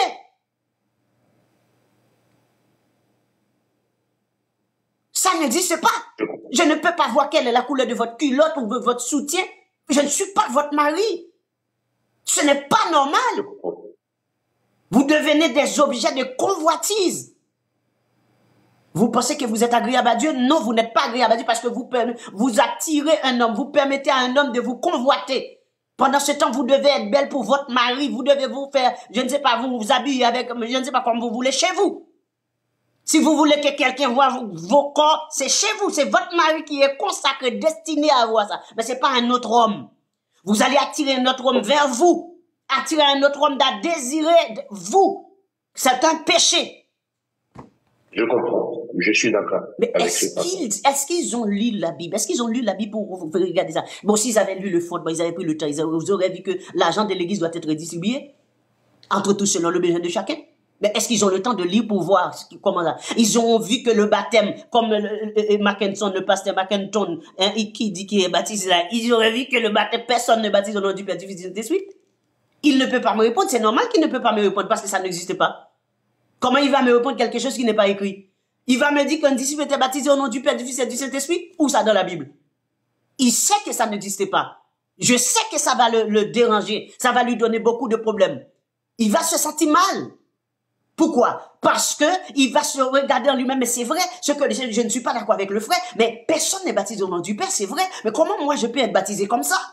Ça n'existe pas. Je ne peux pas voir quelle est la couleur de votre culotte ou de votre soutien. Je ne suis pas votre mari. Ce n'est pas normal. Vous devenez des objets de convoitise. Vous pensez que vous êtes agréable à Dieu? Non, vous n'êtes pas agréable à Dieu parce que vous, vous attirez un homme, vous permettez à un homme de vous convoiter. Pendant ce temps, vous devez être belle pour votre mari, vous devez vous faire, je ne sais pas, vous vous habiller avec, je ne sais pas comme vous voulez chez vous. Si vous voulez que quelqu'un voit vos corps, c'est chez vous, c'est votre mari qui est consacré, destiné à voir ça. Mais c'est pas un autre homme. Vous allez attirer un autre homme vers vous, attirer un autre homme à désirer vous. C'est un péché. Je comprends. Je suis d'accord. Mais est-ce qu'ils, est-ce qu'ils ont lu la Bible? Est-ce qu'ils ont lu la Bible pour regarder ça? Bon, s'ils avaient lu le fondement, ils avaient pris le temps, ils auraient vu que l'argent de l'Église doit être redistribué entre tous selon le besoin de chacun. Mais est-ce qu'ils ont le temps de lire pour voir comment ça? Ils ont vu que le baptême, comme le, le, Mackinson, le pasteur Mackinson, hein, qui dit qu'il est baptisé là, ils auraient vu que le baptême, personne ne baptise au nom du Père, du Fils et du Saint-Esprit. Il ne peut pas me répondre, c'est normal qu'il ne peut pas me répondre parce que ça n'existe pas. Comment il va me répondre quelque chose qui n'est pas écrit? Il va me dire qu'un disciple était baptisé au nom du Père, du Fils et du Saint-Esprit? Où ça dans la Bible? Il sait que ça n'existait pas. Je sais que ça va le, le déranger. Ça va lui donner beaucoup de problèmes. Il va se sentir mal. Pourquoi? Parce que il va se regarder en lui-même. Mais c'est vrai, ce que je, je ne suis pas d'accord avec le frère, mais personne n'est baptisé au nom du Père, c'est vrai. Mais comment moi je peux être baptisé comme ça?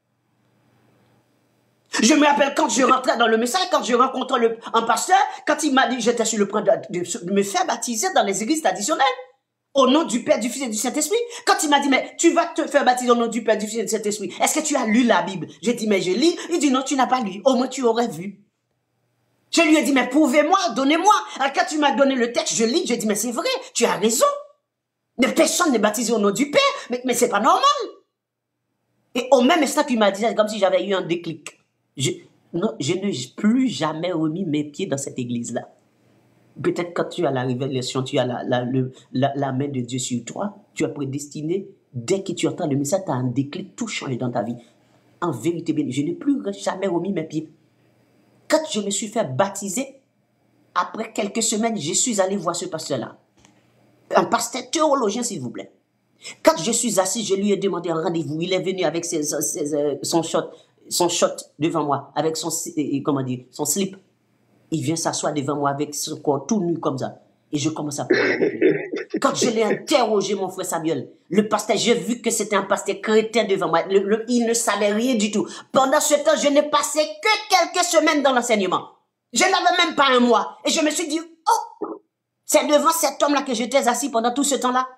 Je me rappelle quand je rentrais dans le message, quand je rencontrais le, un pasteur, quand il m'a dit, j'étais sur le point de, de, de me faire baptiser dans les églises traditionnelles, au nom du Père, du Fils et du Saint-Esprit. Quand il m'a dit, mais tu vas te faire baptiser au nom du Père, du Fils et du Saint-Esprit, est-ce que tu as lu la Bible? J'ai dit, mais je lis. Il dit, non, tu n'as pas lu. Au moins, tu aurais vu. Je lui ai dit, mais prouvez-moi, donnez-moi. Alors, quand tu m'as donné le texte, je lis, j'ai dit, mais c'est vrai, tu as raison. Mais personne n'est baptisé au nom du Père, mais, mais c'est pas normal. Et au même instant qu'il m'a dit, c'est comme si j'avais eu un déclic. Je, non, je n'ai plus jamais remis mes pieds dans cette église-là. Peut-être quand tu as la révélation, tu as la, la, le, la, la main de Dieu sur toi, tu es prédestiné, dès que tu entends le message, tu as un déclic, tout change dans ta vie. En vérité, bien, je n'ai plus jamais remis mes pieds. Quand je me suis fait baptiser, après quelques semaines, je suis allé voir ce pasteur-là. Un pasteur théologien, s'il vous plaît. Quand je suis assis, je lui ai demandé un rendez-vous. Il est venu avec ses, ses, ses, son shot, son shot devant moi, avec son, comment dire, son slip. Il vient s'asseoir devant moi avec son corps tout nu comme ça. Et je commence à parler. Quand je l'ai interrogé, mon frère Samuel, le pasteur, j'ai vu que c'était un pasteur chrétien devant moi. Le, le, il ne savait rien du tout. Pendant ce temps, je n'ai passé que quelques semaines dans l'enseignement. Je n'avais même pas un mois. Et je me suis dit, oh, c'est devant cet homme-là que j'étais assis pendant tout ce temps-là.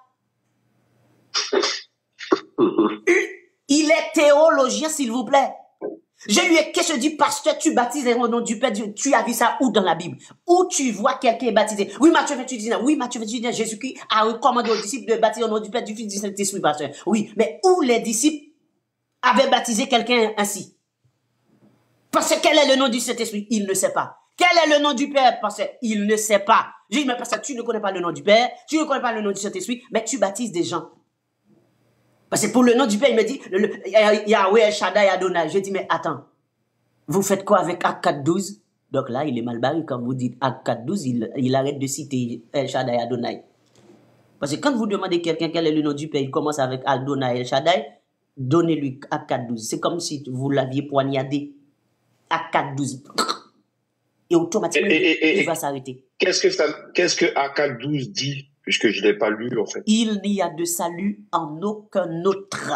Il est théologien, s'il vous plaît. Je lui ai question dit, pasteur, tu baptises au nom du Père, tu as vu ça où dans la Bible? Où tu vois quelqu'un baptisé? Oui, Matthieu vingt-huit, dix-neuf. Oui, Matthieu vingt-huit, dix-neuf. Jésus-Christ a recommandé aux disciples de baptiser au nom du Père, du Fils, du Saint-Esprit, pasteur. Oui, mais où les disciples avaient baptisé quelqu'un ainsi? Parce que quel est le nom du Saint-Esprit? Il ne sait pas. Quel est le nom du Père? Parce qu'il ne sait pas. J'ai dit, mais pasteur, tu ne connais pas le nom du Père, tu ne connais pas le nom du Saint-Esprit, mais tu baptises des gens. Parce que pour le nom du Père, il me dit, Yahweh, El Shaddai, Adonai. Je dis, mais attends, vous faites quoi avec Acte quatre douze? Donc là, il est mal barré. Quand vous dites Acte quatre douze, il, il arrête de citer El Shaddai, Adonai. Parce que quand vous demandez quelqu'un quel est le nom du Père, il commence avec Adonai, El Shaddai, donnez-lui Acte quatre douze. C'est comme si vous l'aviez poignardé. Acte quatre douze. Et automatiquement, et, et, et, il va s'arrêter. Qu'est-ce que ça, qu'est-ce que Acte quatre douze dit? Puisque je ne l'ai pas lu, en fait. Il n'y a de salut en aucun autre.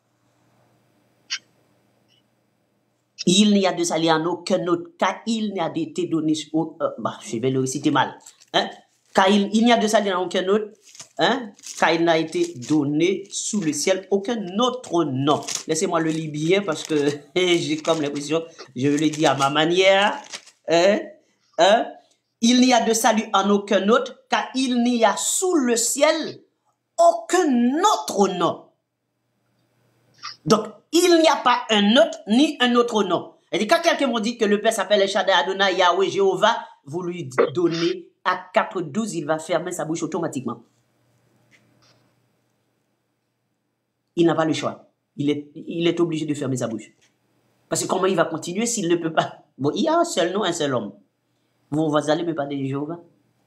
Il n'y a de salut en aucun autre, car il n'y a été donné... Oh, euh, bah, je vais le réciter mal. Hein? Car il, il n'y a de salut en aucun autre, hein? Car il n'a été donné sous le ciel aucun autre nom. Laissez-moi le lire bien, parce que j'ai comme l'impression, je le dis à ma manière. Hein? Hein? Il n'y a de salut en aucun autre, car il n'y a sous le ciel aucun autre nom. Donc, il n'y a pas un autre ni un autre nom. Et quand quelqu'un me dit que le Père s'appelle El Shaddai, Adonai, Yahweh, Jéhovah, vous lui donnez à quatre douze, il va fermer sa bouche automatiquement. Il n'a pas le choix. Il est, il est obligé de fermer sa bouche. Parce que comment il va continuer s'il ne peut pas? Bon, il y a un seul nom, un seul homme. Vous, vous allez me parler de Jéhovah?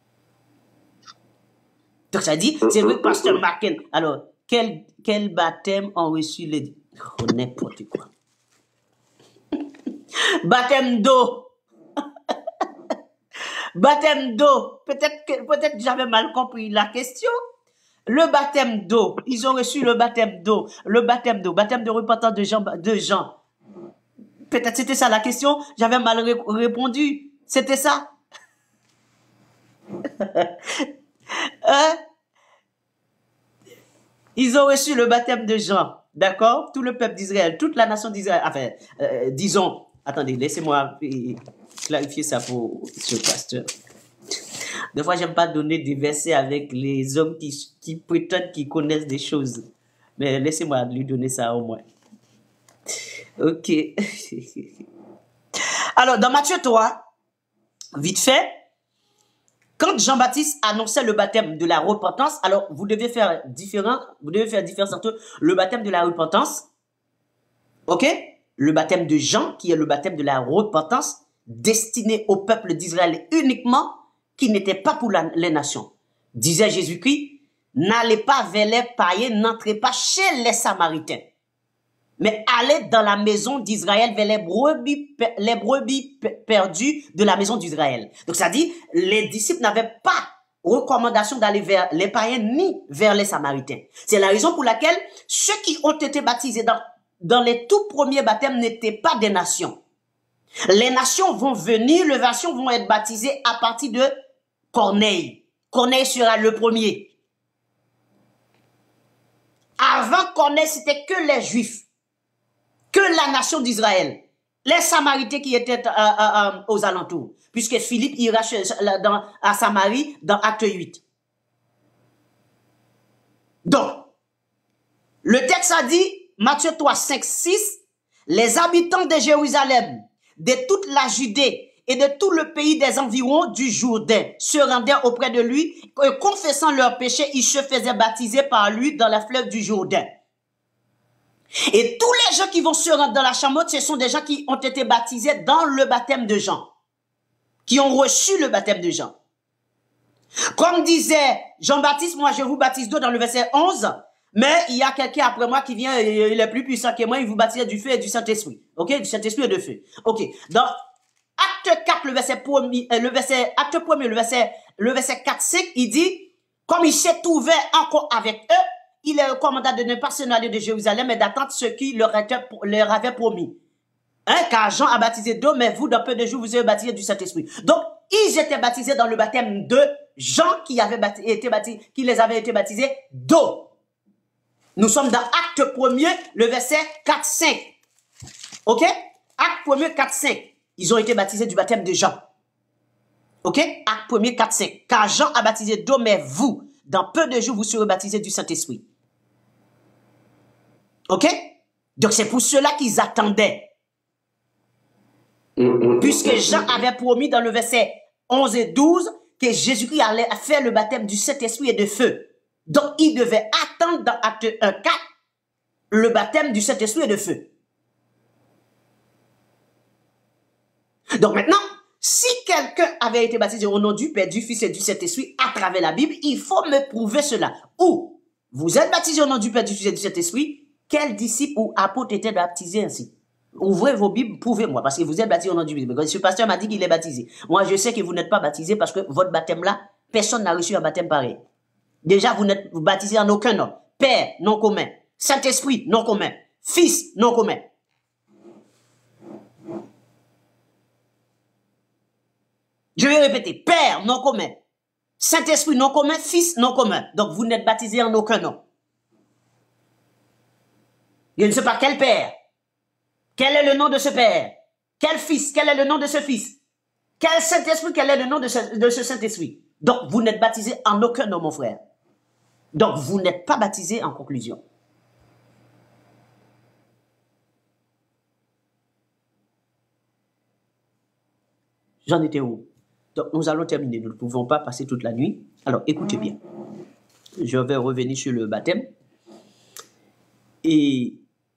Donc ça dit, c'est vrai que pasteur Marken. Alors, quel, quel baptême ont reçu les... Oh, n'importe quoi. Baptême d'eau. Baptême d'eau. Peut-être que, peut-être que j'avais mal compris la question. Le baptême d'eau. Ils ont reçu le baptême d'eau. Le baptême d'eau. Baptême de repentance de Jean. De Jean. Peut-être c'était ça la question. J'avais mal ré répondu. C'était ça. Hein? Ils ont reçu le baptême de Jean. D'accord? Tout le peuple d'Israël, toute la nation d'Israël. Enfin, euh, disons, attendez, laissez-moi clarifier ça pour ce pasteur. Des fois, j'aime pas donner des versets avec les hommes qui, qui prétendent qu'ils connaissent des choses. Mais laissez-moi lui donner ça au moins. Ok. Alors, dans Matthieu trois, vite fait, quand Jean-Baptiste annonçait le baptême de la repentance, alors vous devez faire différent, vous devez faire différence entre le baptême de la repentance, ok, le baptême de Jean, qui est le baptême de la repentance, destiné au peuple d'Israël uniquement, qui n'était pas pour la, les nations. Disait Jésus-Christ, n'allez pas vers les païens, n'entrez pas chez les Samaritains, mais allez dans la maison d'Israël vers les brebis, les brebis perdues de la maison d'Israël. Donc ça dit, les disciples n'avaient pas recommandation d'aller vers les païens ni vers les Samaritains. C'est la raison pour laquelle ceux qui ont été baptisés dans, dans les tout premiers baptêmes n'étaient pas des nations. Les nations vont venir, les nations vont être baptisées à partir de Corneille. Corneille sera le premier. Avant Corneille, c'était que les Juifs. Que la nation d'Israël, les Samaritains qui étaient euh, euh, euh, aux alentours, puisque Philippe ira chez, dans, à Samarie dans Acte huit. Donc, le texte a dit, Matthieu trois, cinq, six, les habitants de Jérusalem, de toute la Judée et de tout le pays des environs du Jourdain se rendaient auprès de lui, et confessant leurs péchés, ils se faisaient baptiser par lui dans la fleuve du Jourdain. Et tous les gens qui vont se rendre dans la Chamotte, ce sont des gens qui ont été baptisés dans le baptême de Jean, qui ont reçu le baptême de Jean. Comme disait Jean-Baptiste, moi je vous baptise d'eau dans le verset onze, mais il y a quelqu'un après moi qui vient, il est plus puissant que moi, il vous baptise du feu et du Saint-Esprit. Ok? Du Saint-Esprit et de feu. Ok. Dans Acte quatre, le verset premier, le verset, acte premier, le verset, le verset quatre, cinq, il dit, comme il s'est trouvé encore avec eux, il les recommanda de ne pas se aller de Jérusalem et d'attendre ce qui leur, était, leur avait promis. Hein, car Jean a baptisé d'eau, mais vous, dans peu de jours, vous avez baptisé du Saint-Esprit. Donc, ils étaient baptisés dans le baptême de Jean qui, avait baptisé, été baptisé, qui les avait été baptisés d'eau. Nous sommes dans Acte premier, le verset quatre, cinq. Ok? Acte premier, quatre, cinq. Ils ont été baptisés du baptême de Jean. Ok? Acte premier, quatre, cinq. Car Jean a baptisé d'eau, mais vous, dans peu de jours, vous serez baptisés du Saint-Esprit. Ok? Donc, c'est pour cela qu'ils attendaient. Puisque Jean avait promis dans le verset onze et douze que Jésus-Christ allait faire le baptême du Saint-Esprit et de feu. Donc, il devait attendre dans Acte un, quatre le baptême du Saint-Esprit et de feu. Donc maintenant, si quelqu'un avait été baptisé au nom du Père, du Fils et du Saint-Esprit à travers la Bible, il faut me prouver cela. Ou vous êtes baptisé au nom du Père, du Fils et du Saint-Esprit, quel disciple ou apôtre était baptisé ainsi? Ouvrez vos Bibles, prouvez-moi, parce que vous êtes baptisé au nom du Bible. Ce pasteur m'a dit qu'il est baptisé. Moi, je sais que vous n'êtes pas baptisé parce que votre baptême là, personne n'a reçu un baptême pareil. Déjà, vous n'êtes baptisé en aucun nom. Père, non commun. Saint-Esprit, non commun. Fils, non commun. Je vais répéter. Père, non commun. Saint-Esprit, non commun. Fils, non commun. Donc, vous n'êtes baptisé en aucun nom. Je ne sais pas quel père. Quel est le nom de ce père? Quel fils? Quel est le nom de ce fils? Quel Saint-Esprit? Quel est le nom de ce, de ce Saint-Esprit? Donc, vous n'êtes baptisé en aucun nom, mon frère. Donc, vous n'êtes pas baptisé en conclusion. J'en étais où? Donc, nous allons terminer. Nous ne pouvons pas passer toute la nuit. Alors, écoutez bien. Je vais revenir sur le baptême. Et...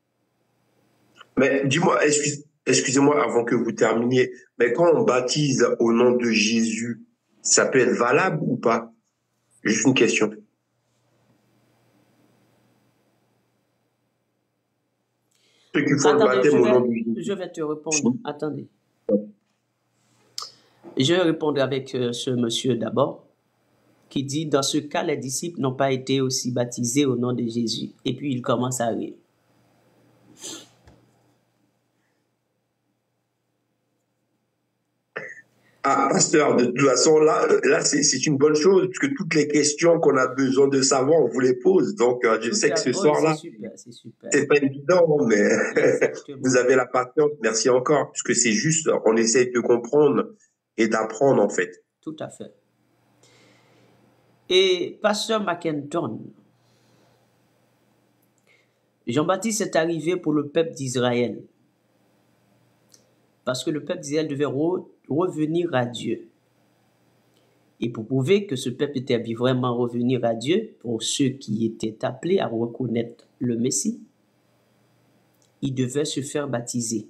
Mais dis-moi, excuse, excusez-moi avant que vous terminiez, mais quand on baptise au nom de Jésus, ça peut être valable ou pas? Juste une question. Ceux qui font Attendez, le baptême je au vais, nom de Jésus. je vais te répondre. Attendez. Je vais répondre avec euh, ce monsieur d'abord, qui dit, dans ce cas, les disciples n'ont pas été aussi baptisés au nom de Jésus. Et puis, il commence à rire. Ah, pasteur, de toute façon, là, là c'est une bonne chose, puisque toutes les questions qu'on a besoin de savoir, on vous les pose. Donc, euh, je Tout sais à que ce fait. Oui, soir-là, c'est super, c'est super. c'est pas évident, mais Exactement. vous avez la patience. Merci encore, puisque c'est juste, on essaye de comprendre et d'apprendre, en fait. Tout à fait. Et pasteur Mackenton, Jean-Baptiste est arrivé pour le peuple d'Israël. Parce que le peuple d'Israël devait re revenir à Dieu. Et pour prouver que ce peuple était vraiment revenir à Dieu, pour ceux qui étaient appelés à reconnaître le Messie, il devait se faire baptiser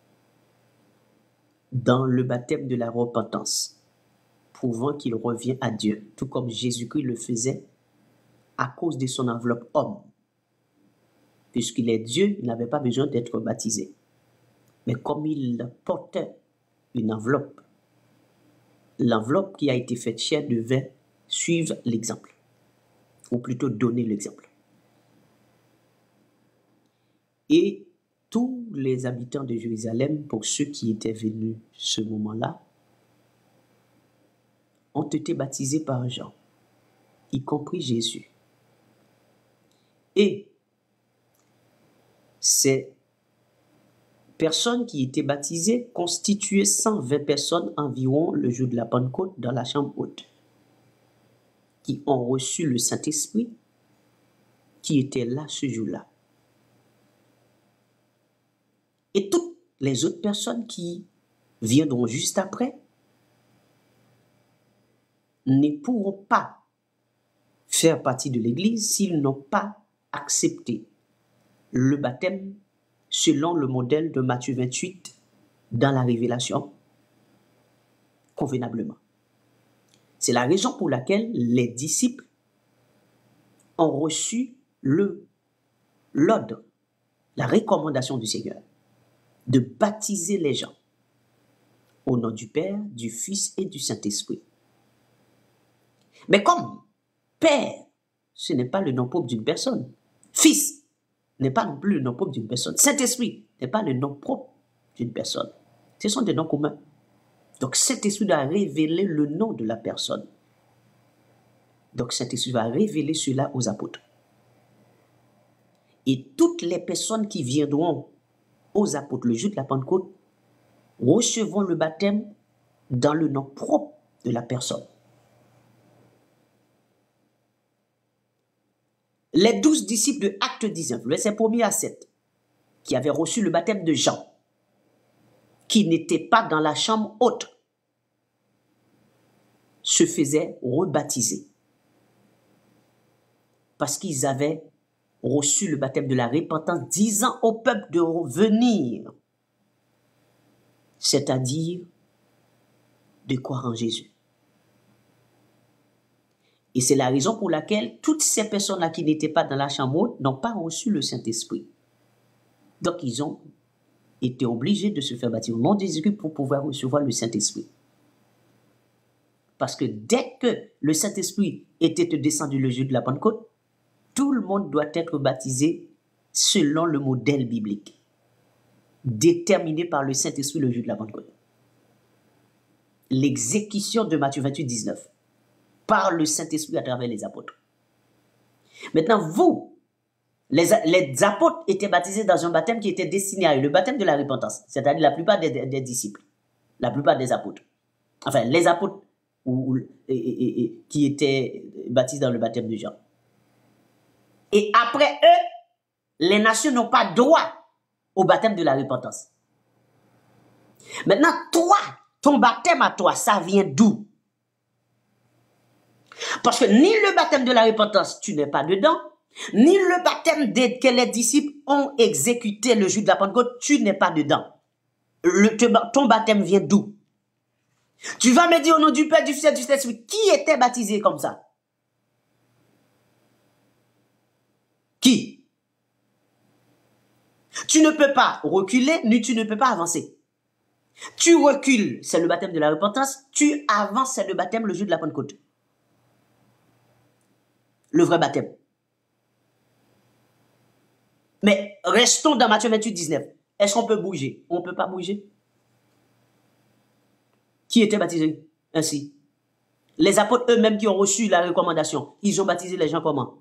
dans le baptême de la repentance, prouvant qu'il revient à Dieu, tout comme Jésus-Christ le faisait à cause de son enveloppe homme. Puisqu'il est Dieu, il n'avait pas besoin d'être baptisé. Mais comme il portait une enveloppe, l'enveloppe qui a été faite chair devait suivre l'exemple, ou plutôt donner l'exemple. Et tous les habitants de Jérusalem, pour ceux qui étaient venus ce moment-là, ont été baptisés par Jean, y compris Jésus. Et ces personnes qui étaient baptisées constituaient cent vingt personnes environ le jour de la Pentecôte dans la chambre haute, qui ont reçu le Saint-Esprit, qui était là ce jour-là. Et toutes les autres personnes qui viendront juste après ne pourront pas faire partie de l'Église s'ils n'ont pas accepté le baptême selon le modèle de Matthieu vingt-huit dans la Révélation, convenablement. C'est la raison pour laquelle les disciples ont reçu le l'ordre, la recommandation du Seigneur de baptiser les gens au nom du Père, du Fils et du Saint-Esprit. Mais comme Père, ce n'est pas le nom propre d'une personne. Fils n'est pas non plus le nom propre d'une personne. Saint-Esprit n'est pas le nom propre d'une personne. Ce sont des noms communs. Donc Saint-Esprit doit révéler le nom de la personne. Donc Saint-Esprit va révéler cela aux apôtres. Et toutes les personnes qui viendront aux apôtres le jour de la Pentecôte recevront le baptême dans le nom propre de la personne. Les douze disciples de Acte dix-neuf, verset premier à sept, qui avaient reçu le baptême de Jean, qui n'étaient pas dans la chambre haute, se faisaient rebaptiser. Parce qu'ils avaient reçu le baptême de la repentance, disant au peuple de revenir, c'est-à-dire de croire en Jésus. Et c'est la raison pour laquelle toutes ces personnes-là qui n'étaient pas dans la chambre haute n'ont pas reçu le Saint-Esprit. Donc ils ont été obligés de se faire baptiser au nom de Jésus pour pouvoir recevoir le Saint-Esprit. Parce que dès que le Saint-Esprit était descendu le jour de la Pentecôte, tout le monde doit être baptisé selon le modèle biblique, déterminé par le Saint-Esprit le jour de la Pentecôte. L'exécution de Matthieu vingt-huit, dix-neuf, par le Saint-Esprit à travers les apôtres. Maintenant, vous, les, les apôtres étaient baptisés dans un baptême qui était destiné à eux, le baptême de la repentance, c'est-à-dire la plupart des, des, des disciples, la plupart des apôtres. Enfin, les apôtres ou, et, et, et, qui étaient baptisés dans le baptême de Jean. Et après eux, les nations n'ont pas droit au baptême de la repentance. Maintenant, toi, ton baptême à toi, ça vient d'où? Parce que ni le baptême de la repentance, tu n'es pas dedans, ni le baptême que les disciples ont exécuté le jour de la Pentecôte, tu n'es pas dedans. Le, ton baptême vient d'où? Tu vas me dire au nom du Père, du Fils et du Saint-Esprit, qui était baptisé comme ça? Qui? Tu ne peux pas reculer, ni tu ne peux pas avancer. Tu recules, c'est le baptême de la repentance. Tu avances, c'est le baptême le jour de la Pentecôte. Le vrai baptême. Mais restons dans Matthieu vingt-huit, dix-neuf. Est-ce qu'on peut bouger? On ne peut pas bouger. Qui était baptisé ainsi? Les apôtres eux-mêmes qui ont reçu la recommandation, ils ont baptisé les gens comment?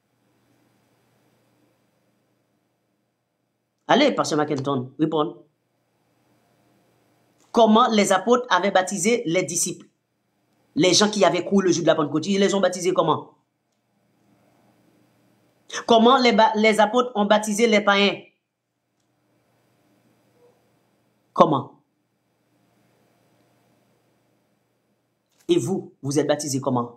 Allez, Pasteur McKenton, répondre. Comment les apôtres avaient baptisé les disciples? Les gens qui avaient couru le jour de la Pentecôte, ils les ont baptisés comment? Comment les, les apôtres ont baptisé les païens? Comment? Et vous, vous êtes baptisés comment?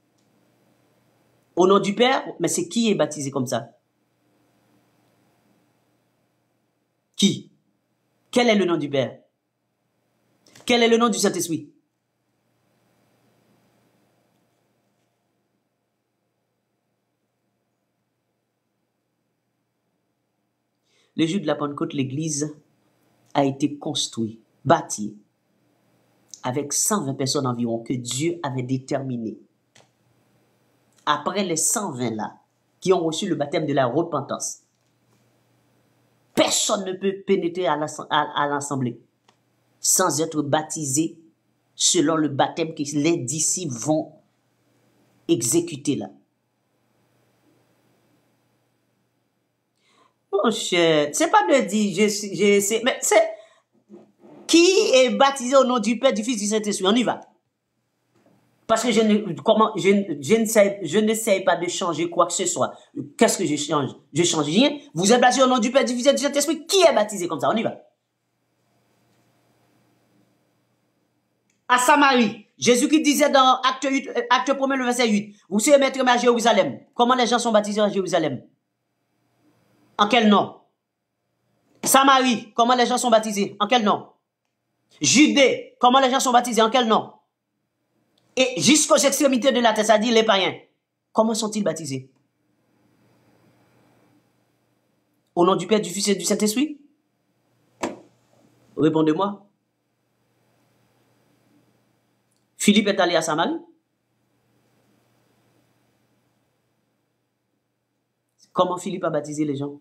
Au nom du Père, mais c'est qui est baptisé comme ça? Qui? Quel est le nom du Père? Quel est le nom du Saint-Esprit? Le jour de la Pentecôte, l'Église a été construite, bâtie, avec cent vingt personnes environ que Dieu avait déterminées. Après les cent vingt là, qui ont reçu le baptême de la repentance, personne ne peut pénétrer à l'assemblée sans être baptisé selon le baptême que les disciples vont exécuter là. Mon cher, c'est pas de dire, je, je sais, mais c'est qui est baptisé au nom du Père, du Fils, du Saint-Esprit. On y va. Parce que je ne, comment, je, je ne sais, je ne sais pas de changer quoi que ce soit. Qu'est-ce que je change? Je change rien. Vous êtes baptisé au nom du Père, du Fils et du Saint-Esprit. Qui est baptisé comme ça? On y va. À Samarie, Jésus qui disait dans Acte huit, Acte un, le verset huit, vous serez maître à Jérusalem. Comment les gens sont baptisés à Jérusalem? En quel nom? Samarie, comment les gens sont baptisés? En quel nom? Judée, comment les gens sont baptisés? En quel nom? Et jusqu'aux extrémités de la terre, c'est-à-dire les païens, comment sont-ils baptisés? Au nom du Père, du Fils et du Saint-Esprit? Répondez-moi. Philippe est allé à Samarie? Comment Philippe a baptisé les gens?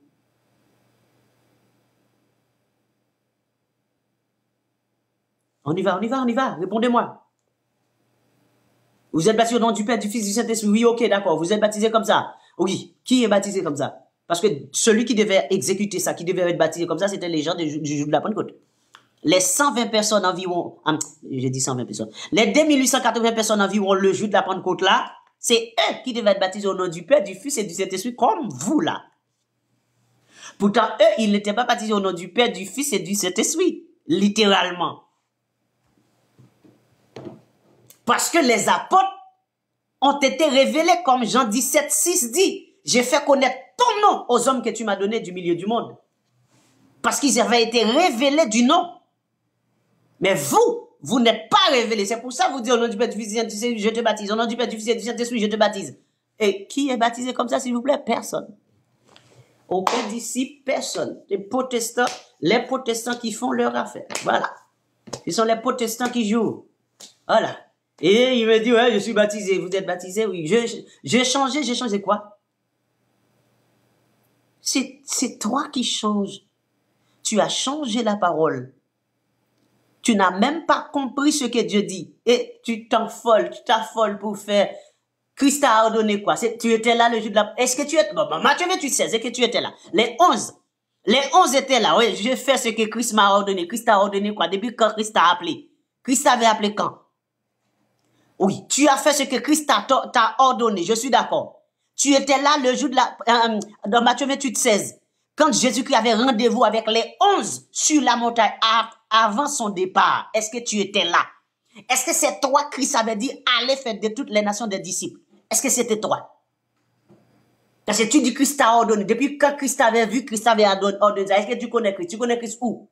On y va, on y va, on y va. Répondez-moi. Vous êtes baptisé au nom du Père, du Fils et du Saint-Esprit? Oui, ok, d'accord. Vous êtes baptisé comme ça? Oui. Qui est baptisé comme ça? Parce que celui qui devait exécuter ça, qui devait être baptisé comme ça, c'était les gens du, du jour de la Pentecôte. Les cent vingt personnes environ, ah, j'ai dit cent vingt personnes, les deux mille huit cent quatre-vingts personnes environ le jour de la Pentecôte là, c'est eux qui devaient être baptisés au nom du Père, du Fils et du Saint-Esprit, comme vous là. Pourtant, eux, ils n'étaient pas baptisés au nom du Père, du Fils et du Saint-Esprit, littéralement. Parce que les apôtres ont été révélés comme Jean dix-sept, six dit. J'ai fait connaître ton nom aux hommes que tu m'as donnés du milieu du monde. Parce qu'ils avaient été révélés du nom. Mais vous, vous n'êtes pas révélés. C'est pour ça que vous dites au nom du Père, du Fils et du Saint-Esprit, je te baptise. Au nom du Père, du Fils et du Saint-Esprit, je te baptise. Et qui est baptisé comme ça, s'il vous plaît? Personne. Aucun disciple, personne. Les protestants, les protestants qui font leur affaire. Voilà. Ce sont les protestants qui jouent. Voilà. Et il me dit, ouais, je suis baptisé. Vous êtes baptisé? Oui. J'ai changé, j'ai changé quoi? C'est toi qui changes. Tu as changé la parole. Tu n'as même pas compris ce que Dieu dit. Et tu t'enfoles, tu t'affoles pour faire. Christ a ordonné quoi? Tu étais là le jour de la... Est-ce que tu es... Bon, Matthieu vingt-huit, seize, est-ce que tu étais là? Les onze. Les onze étaient là. Oui, je fais ce que Christ m'a ordonné. Christ a ordonné quoi? Depuis quand Christ t'a appelé? Christ avait appelé quand? Oui, tu as fait ce que Christ t'a ordonné. Je suis d'accord. Tu étais là le jour de la... Euh, dans Matthieu vingt-huit, seize. Quand Jésus-Christ avait rendez-vous avec les onze sur la montagne avant son départ. Est-ce que tu étais là? Est-ce que c'est toi, Christ avait dit, allez faire de toutes les nations des disciples? Est-ce que c'était toi? Parce que tu dis Christ t'a ordonné. Depuis quand Christ avait vu, Christ avait ordonné. Est-ce que tu connais Christ? Tu connais Christ où?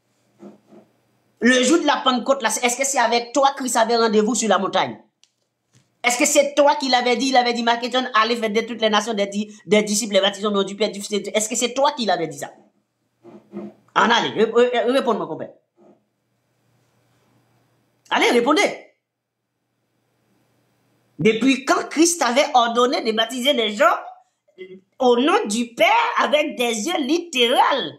Le jour de la Pentecôte, là, est-ce que c'est avec toi Christ avait rendez-vous sur la montagne? Est-ce que c'est toi qui l'avais dit? Il avait dit, Maqueton, allez faire de toutes les nations des, des disciples, les baptisés au nom du Père, du Fils. Est-ce que c'est toi qui l'avais dit ça? En allez, réponds-moi, compère. Allez, répondez. Depuis quand Christ avait ordonné de baptiser les gens au nom du Père avec des yeux littéraux?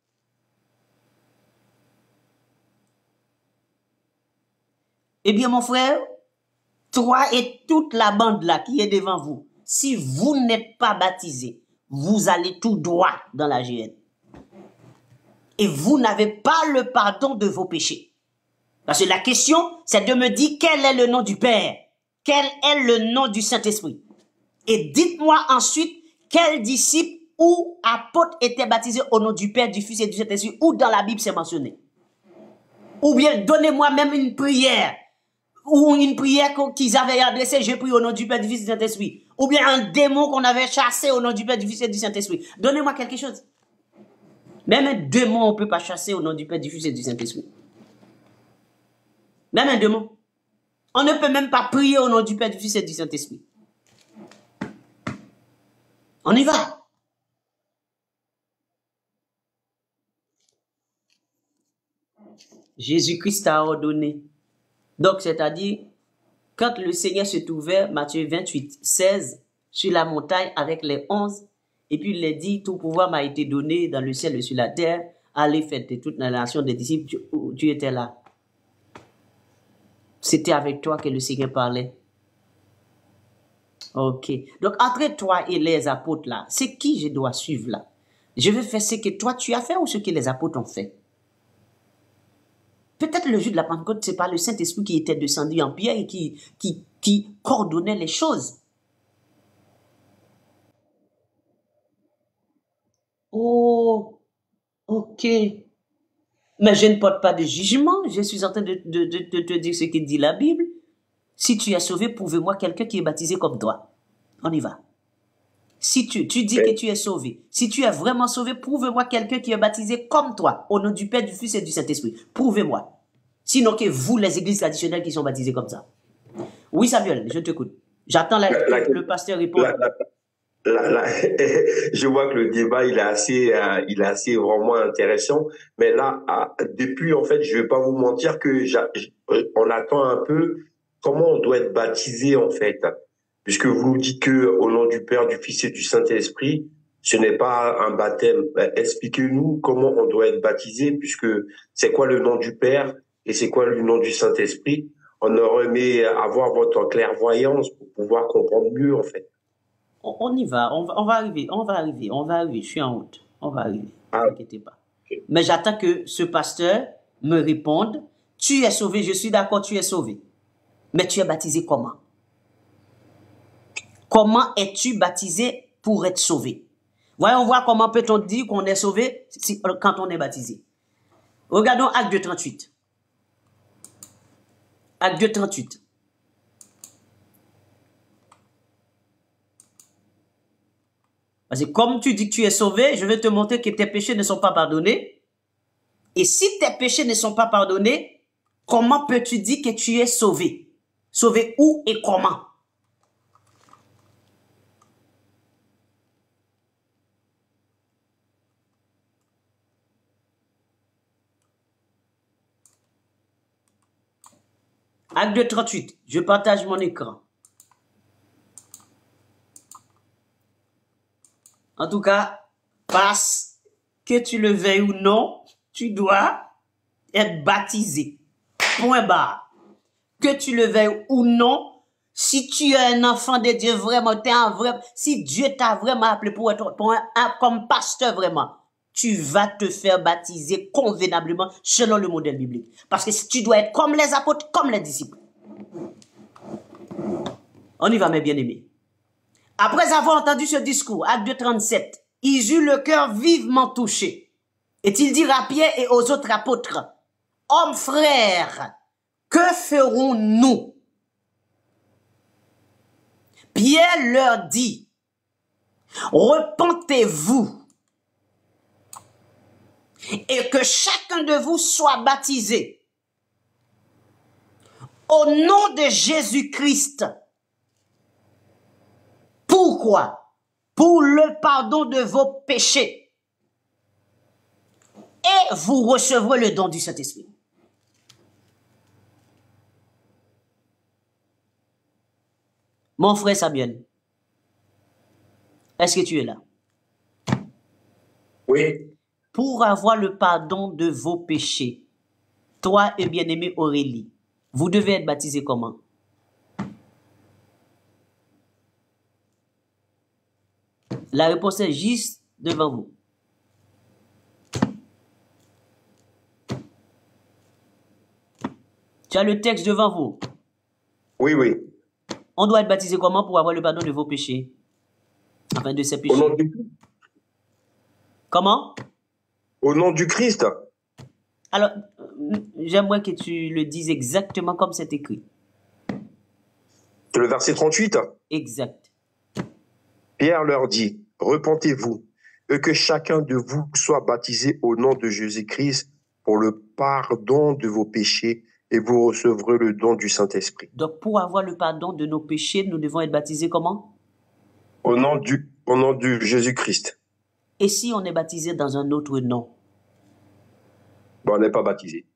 Eh bien, mon frère, toi et toute la bande là qui est devant vous, si vous n'êtes pas baptisés, vous allez tout droit dans la géhenne. Et vous n'avez pas le pardon de vos péchés. Parce que la question, c'est de me dire quel est le nom du Père, quel est le nom du Saint-Esprit. Et dites-moi ensuite quel disciple ou apôtre était baptisé au nom du Père, du Fils et du Saint-Esprit, ou dans la Bible c'est mentionné. Ou bien donnez-moi même une prière, ou une prière qu'ils avaient adressée, j'ai prié au nom du Père, du Fils et du Saint-Esprit. Ou bien un démon qu'on avait chassé au nom du Père, du Fils et du Saint-Esprit. Donnez-moi quelque chose. Même un démon, on ne peut pas chasser au nom du Père, du Fils et du Saint-Esprit. Même un démon. On ne peut même pas prier au nom du Père, du Fils et du Saint-Esprit. On y va. Jésus-Christ a ordonné. Donc, c'est-à-dire, quand le Seigneur se trouvait, Matthieu vingt-huit, seize, sur la montagne avec les onze, et puis il a dit, tout pouvoir m'a été donné dans le ciel et sur la terre, allez faire de toute la nation des disciples, tu, tu étais là. C'était avec toi que le Seigneur parlait. Ok. Donc, entre toi et les apôtres là, c'est qui je dois suivre là? Je vais faire ce que toi tu as fait ou ce que les apôtres ont fait? Peut-être le jour de la Pentecôte, c'est pas le Saint-Esprit qui était descendu en Pierre et qui, qui, qui coordonnait les choses. Oh, ok. Mais je ne porte pas de jugement. Je suis en train de, de, de, de te dire ce que dit la Bible. Si tu es sauvé, prouvez-moi quelqu'un qui est baptisé comme toi. On y va. Si tu, tu dis que tu es sauvé, si tu es vraiment sauvé, prouvez-moi quelqu'un qui est baptisé comme toi, au nom du Père, du Fils et du Saint-Esprit. Prouvez-moi. Sinon que vous, les églises traditionnelles qui sont baptisées comme ça. Oui, Samuel, je t'écoute. J'attends la, la, le pasteur répondre. La, la, là, là, je vois que le débat il est assez, euh, il est assez vraiment intéressant. Mais là, à- depuis en fait, je vais pas vous mentir que j'a- j'- euh, on attend un peu comment on doit être baptisé en fait, puisque vous nous dites que au nom du Père, du Fils et du Saint-Esprit, ce n'est pas un baptême. Ben, expliquez-nous comment on doit être baptisé, puisque c'est quoi le nom du Père et c'est quoi le nom du Saint-Esprit. On aurait aimé avoir votre clairvoyance pour pouvoir comprendre mieux en fait. On, on y va, on va, on va arriver, on va arriver, on va arriver. Je suis en route. On va arriver. Ne Ah, vous inquiétez pas. Mais j'attends que ce pasteur me réponde. Tu es sauvé, je suis d'accord, tu es sauvé. Mais tu es baptisé comment? Comment es-tu baptisé pour être sauvé? Voyons voir comment peut-on dire qu'on est sauvé si- quand on est baptisé. Regardons Acte deux, trente-huit. Acte deux, trente-huit. Parce que comme tu dis que tu es sauvé, je vais te montrer que tes péchés ne sont pas pardonnés. Et si tes péchés ne sont pas pardonnés, comment peux-tu dire que tu es sauvé? Sauvé où et comment? Acte deux, trente-huit. Je partage mon écran. En tout cas, parce que tu le veuilles ou non, tu dois être baptisé. Point barre. Que tu le veuilles ou non, si tu es un enfant de Dieu vraiment, t'es un vrai, si Dieu t'a vraiment appelé pour être pour un, un- comme pasteur vraiment, tu vas te faire baptiser convenablement selon le modèle biblique. Parce que si tu dois être comme les apôtres, comme les disciples. On y va, mes bien-aimés. Après avoir entendu ce discours, Acte deux, trente-sept, ils eurent le cœur vivement touché. Et il dit à Pierre et aux autres apôtres, hommes frères, que ferons-nous? Pierre leur dit, repentez-vous et que chacun de vous soit baptisé au nom de Jésus-Christ. Pourquoi? Pour le pardon de vos péchés. Et vous recevrez le don du Saint-Esprit. Mon frère Samuel, est-ce que tu es là? oui. Pour avoir le pardon de vos péchés, toi et bien-aimé Aurélie, vous devez être baptisé comment? La réponse est juste devant vous. Tu as le texte devant vous. Oui, oui. On doit être baptisé comment pour avoir le pardon de vos péchés? Enfin, de ses Au péchés. nom du, Comment? au nom du Christ. Alors, euh, j'aimerais que tu le dises exactement comme c'est écrit. C'est le verset trente-huit. Exact. Pierre leur dit, repentez-vous, et que chacun de vous soit baptisé au nom de Jésus-Christ pour le pardon de vos péchés, et vous recevrez le don du Saint-Esprit. Donc, pour avoir le pardon de nos péchés, nous devons être baptisés comment? Au nom du, au nom de Jésus-Christ. Et si on est baptisé dans un autre nom? Ben, on n'est pas baptisé.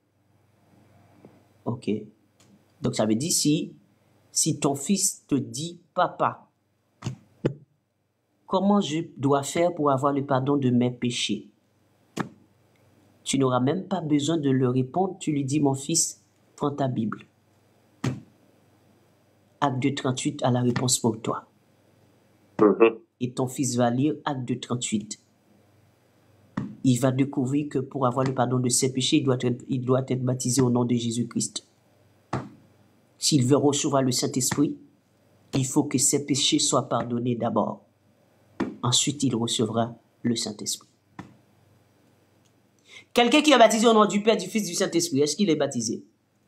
Ok. Donc, ça veut dire si, si ton fils te dit, papa, comment je dois faire pour avoir le pardon de mes péchés? Tu n'auras même pas besoin de le répondre. Tu lui dis, mon fils, prends ta Bible. Acte deux, trente-huit a la réponse pour toi. Mhm. Et ton fils va lire Acte deux, trente-huit. Il va découvrir que pour avoir le pardon de ses péchés, il doit être, il doit être baptisé au nom de Jésus-Christ. S'il veut recevoir le Saint-Esprit, il faut que ses péchés soient pardonnés d'abord. Ensuite, il recevra le Saint-Esprit. Quelqu'un qui est baptisé au nom du Père, du Fils, du Saint-Esprit, est-ce qu'il est baptisé?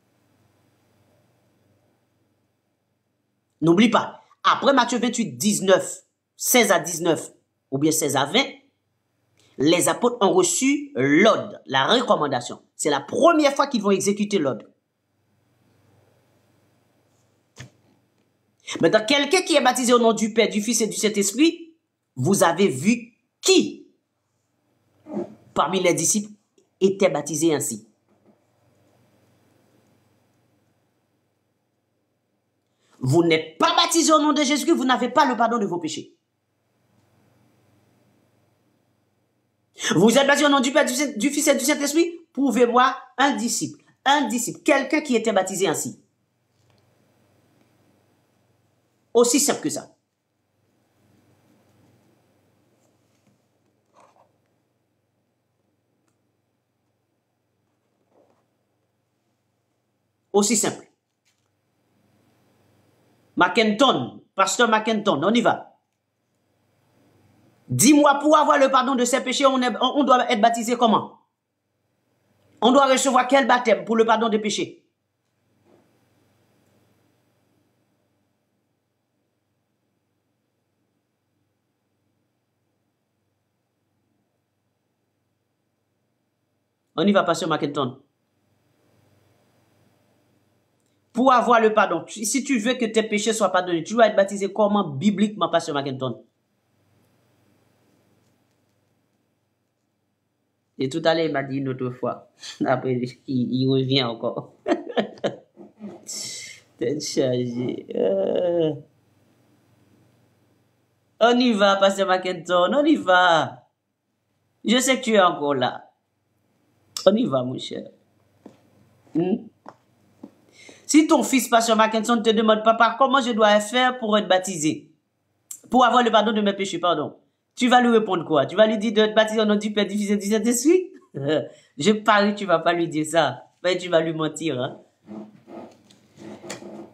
N'oublie pas, après Matthieu vingt-huit, dix-neuf, seize à dix-neuf, ou bien seize à vingt, les apôtres ont reçu l'ordre, la recommandation. C'est la première fois qu'ils vont exécuter l'ordre. Maintenant, quelqu'un qui est baptisé au nom du Père, du Fils et du Saint-Esprit, vous avez vu qui, parmi les disciples, était baptisé ainsi. Vous n'êtes pas baptisé au nom de Jésus-Christ, vous n'avez pas le pardon de vos péchés. Vous êtes baptisé au nom du Père, du Fils et du Saint-Esprit, prouvez-moi un disciple, un disciple, quelqu'un qui était baptisé ainsi. Aussi simple que ça. Aussi simple. Mackenton, pasteur Mackenton, on y va. Dis-moi, pour avoir le pardon de ses péchés, on, est, on doit être baptisé comment? On doit recevoir quel baptême pour le pardon des péchés? On y va, pasteur Mackenton. Pour avoir le pardon, si tu veux que tes péchés soient pardonnés, tu dois être baptisé comment bibliquement, pasteur Mackenton? Et tout à l'heure, il m'a dit une autre fois. Après, il, il revient encore. T'es chargé. Euh... On y va, pasteur Mackenton, on y va. Je sais que tu es encore là. On y va, mon cher. Hmm? Si ton fils, pasteur Mackenton, te demande, papa, comment je dois faire pour être baptisé? Pour avoir le pardon de mes péchés, pardon. Tu vas lui répondre quoi? Tu vas lui dire de te baptiser au nom du Père, du Fils et du Saint-Esprit? Je parie que tu vas pas lui dire ça. Mais tu vas lui mentir. Hein?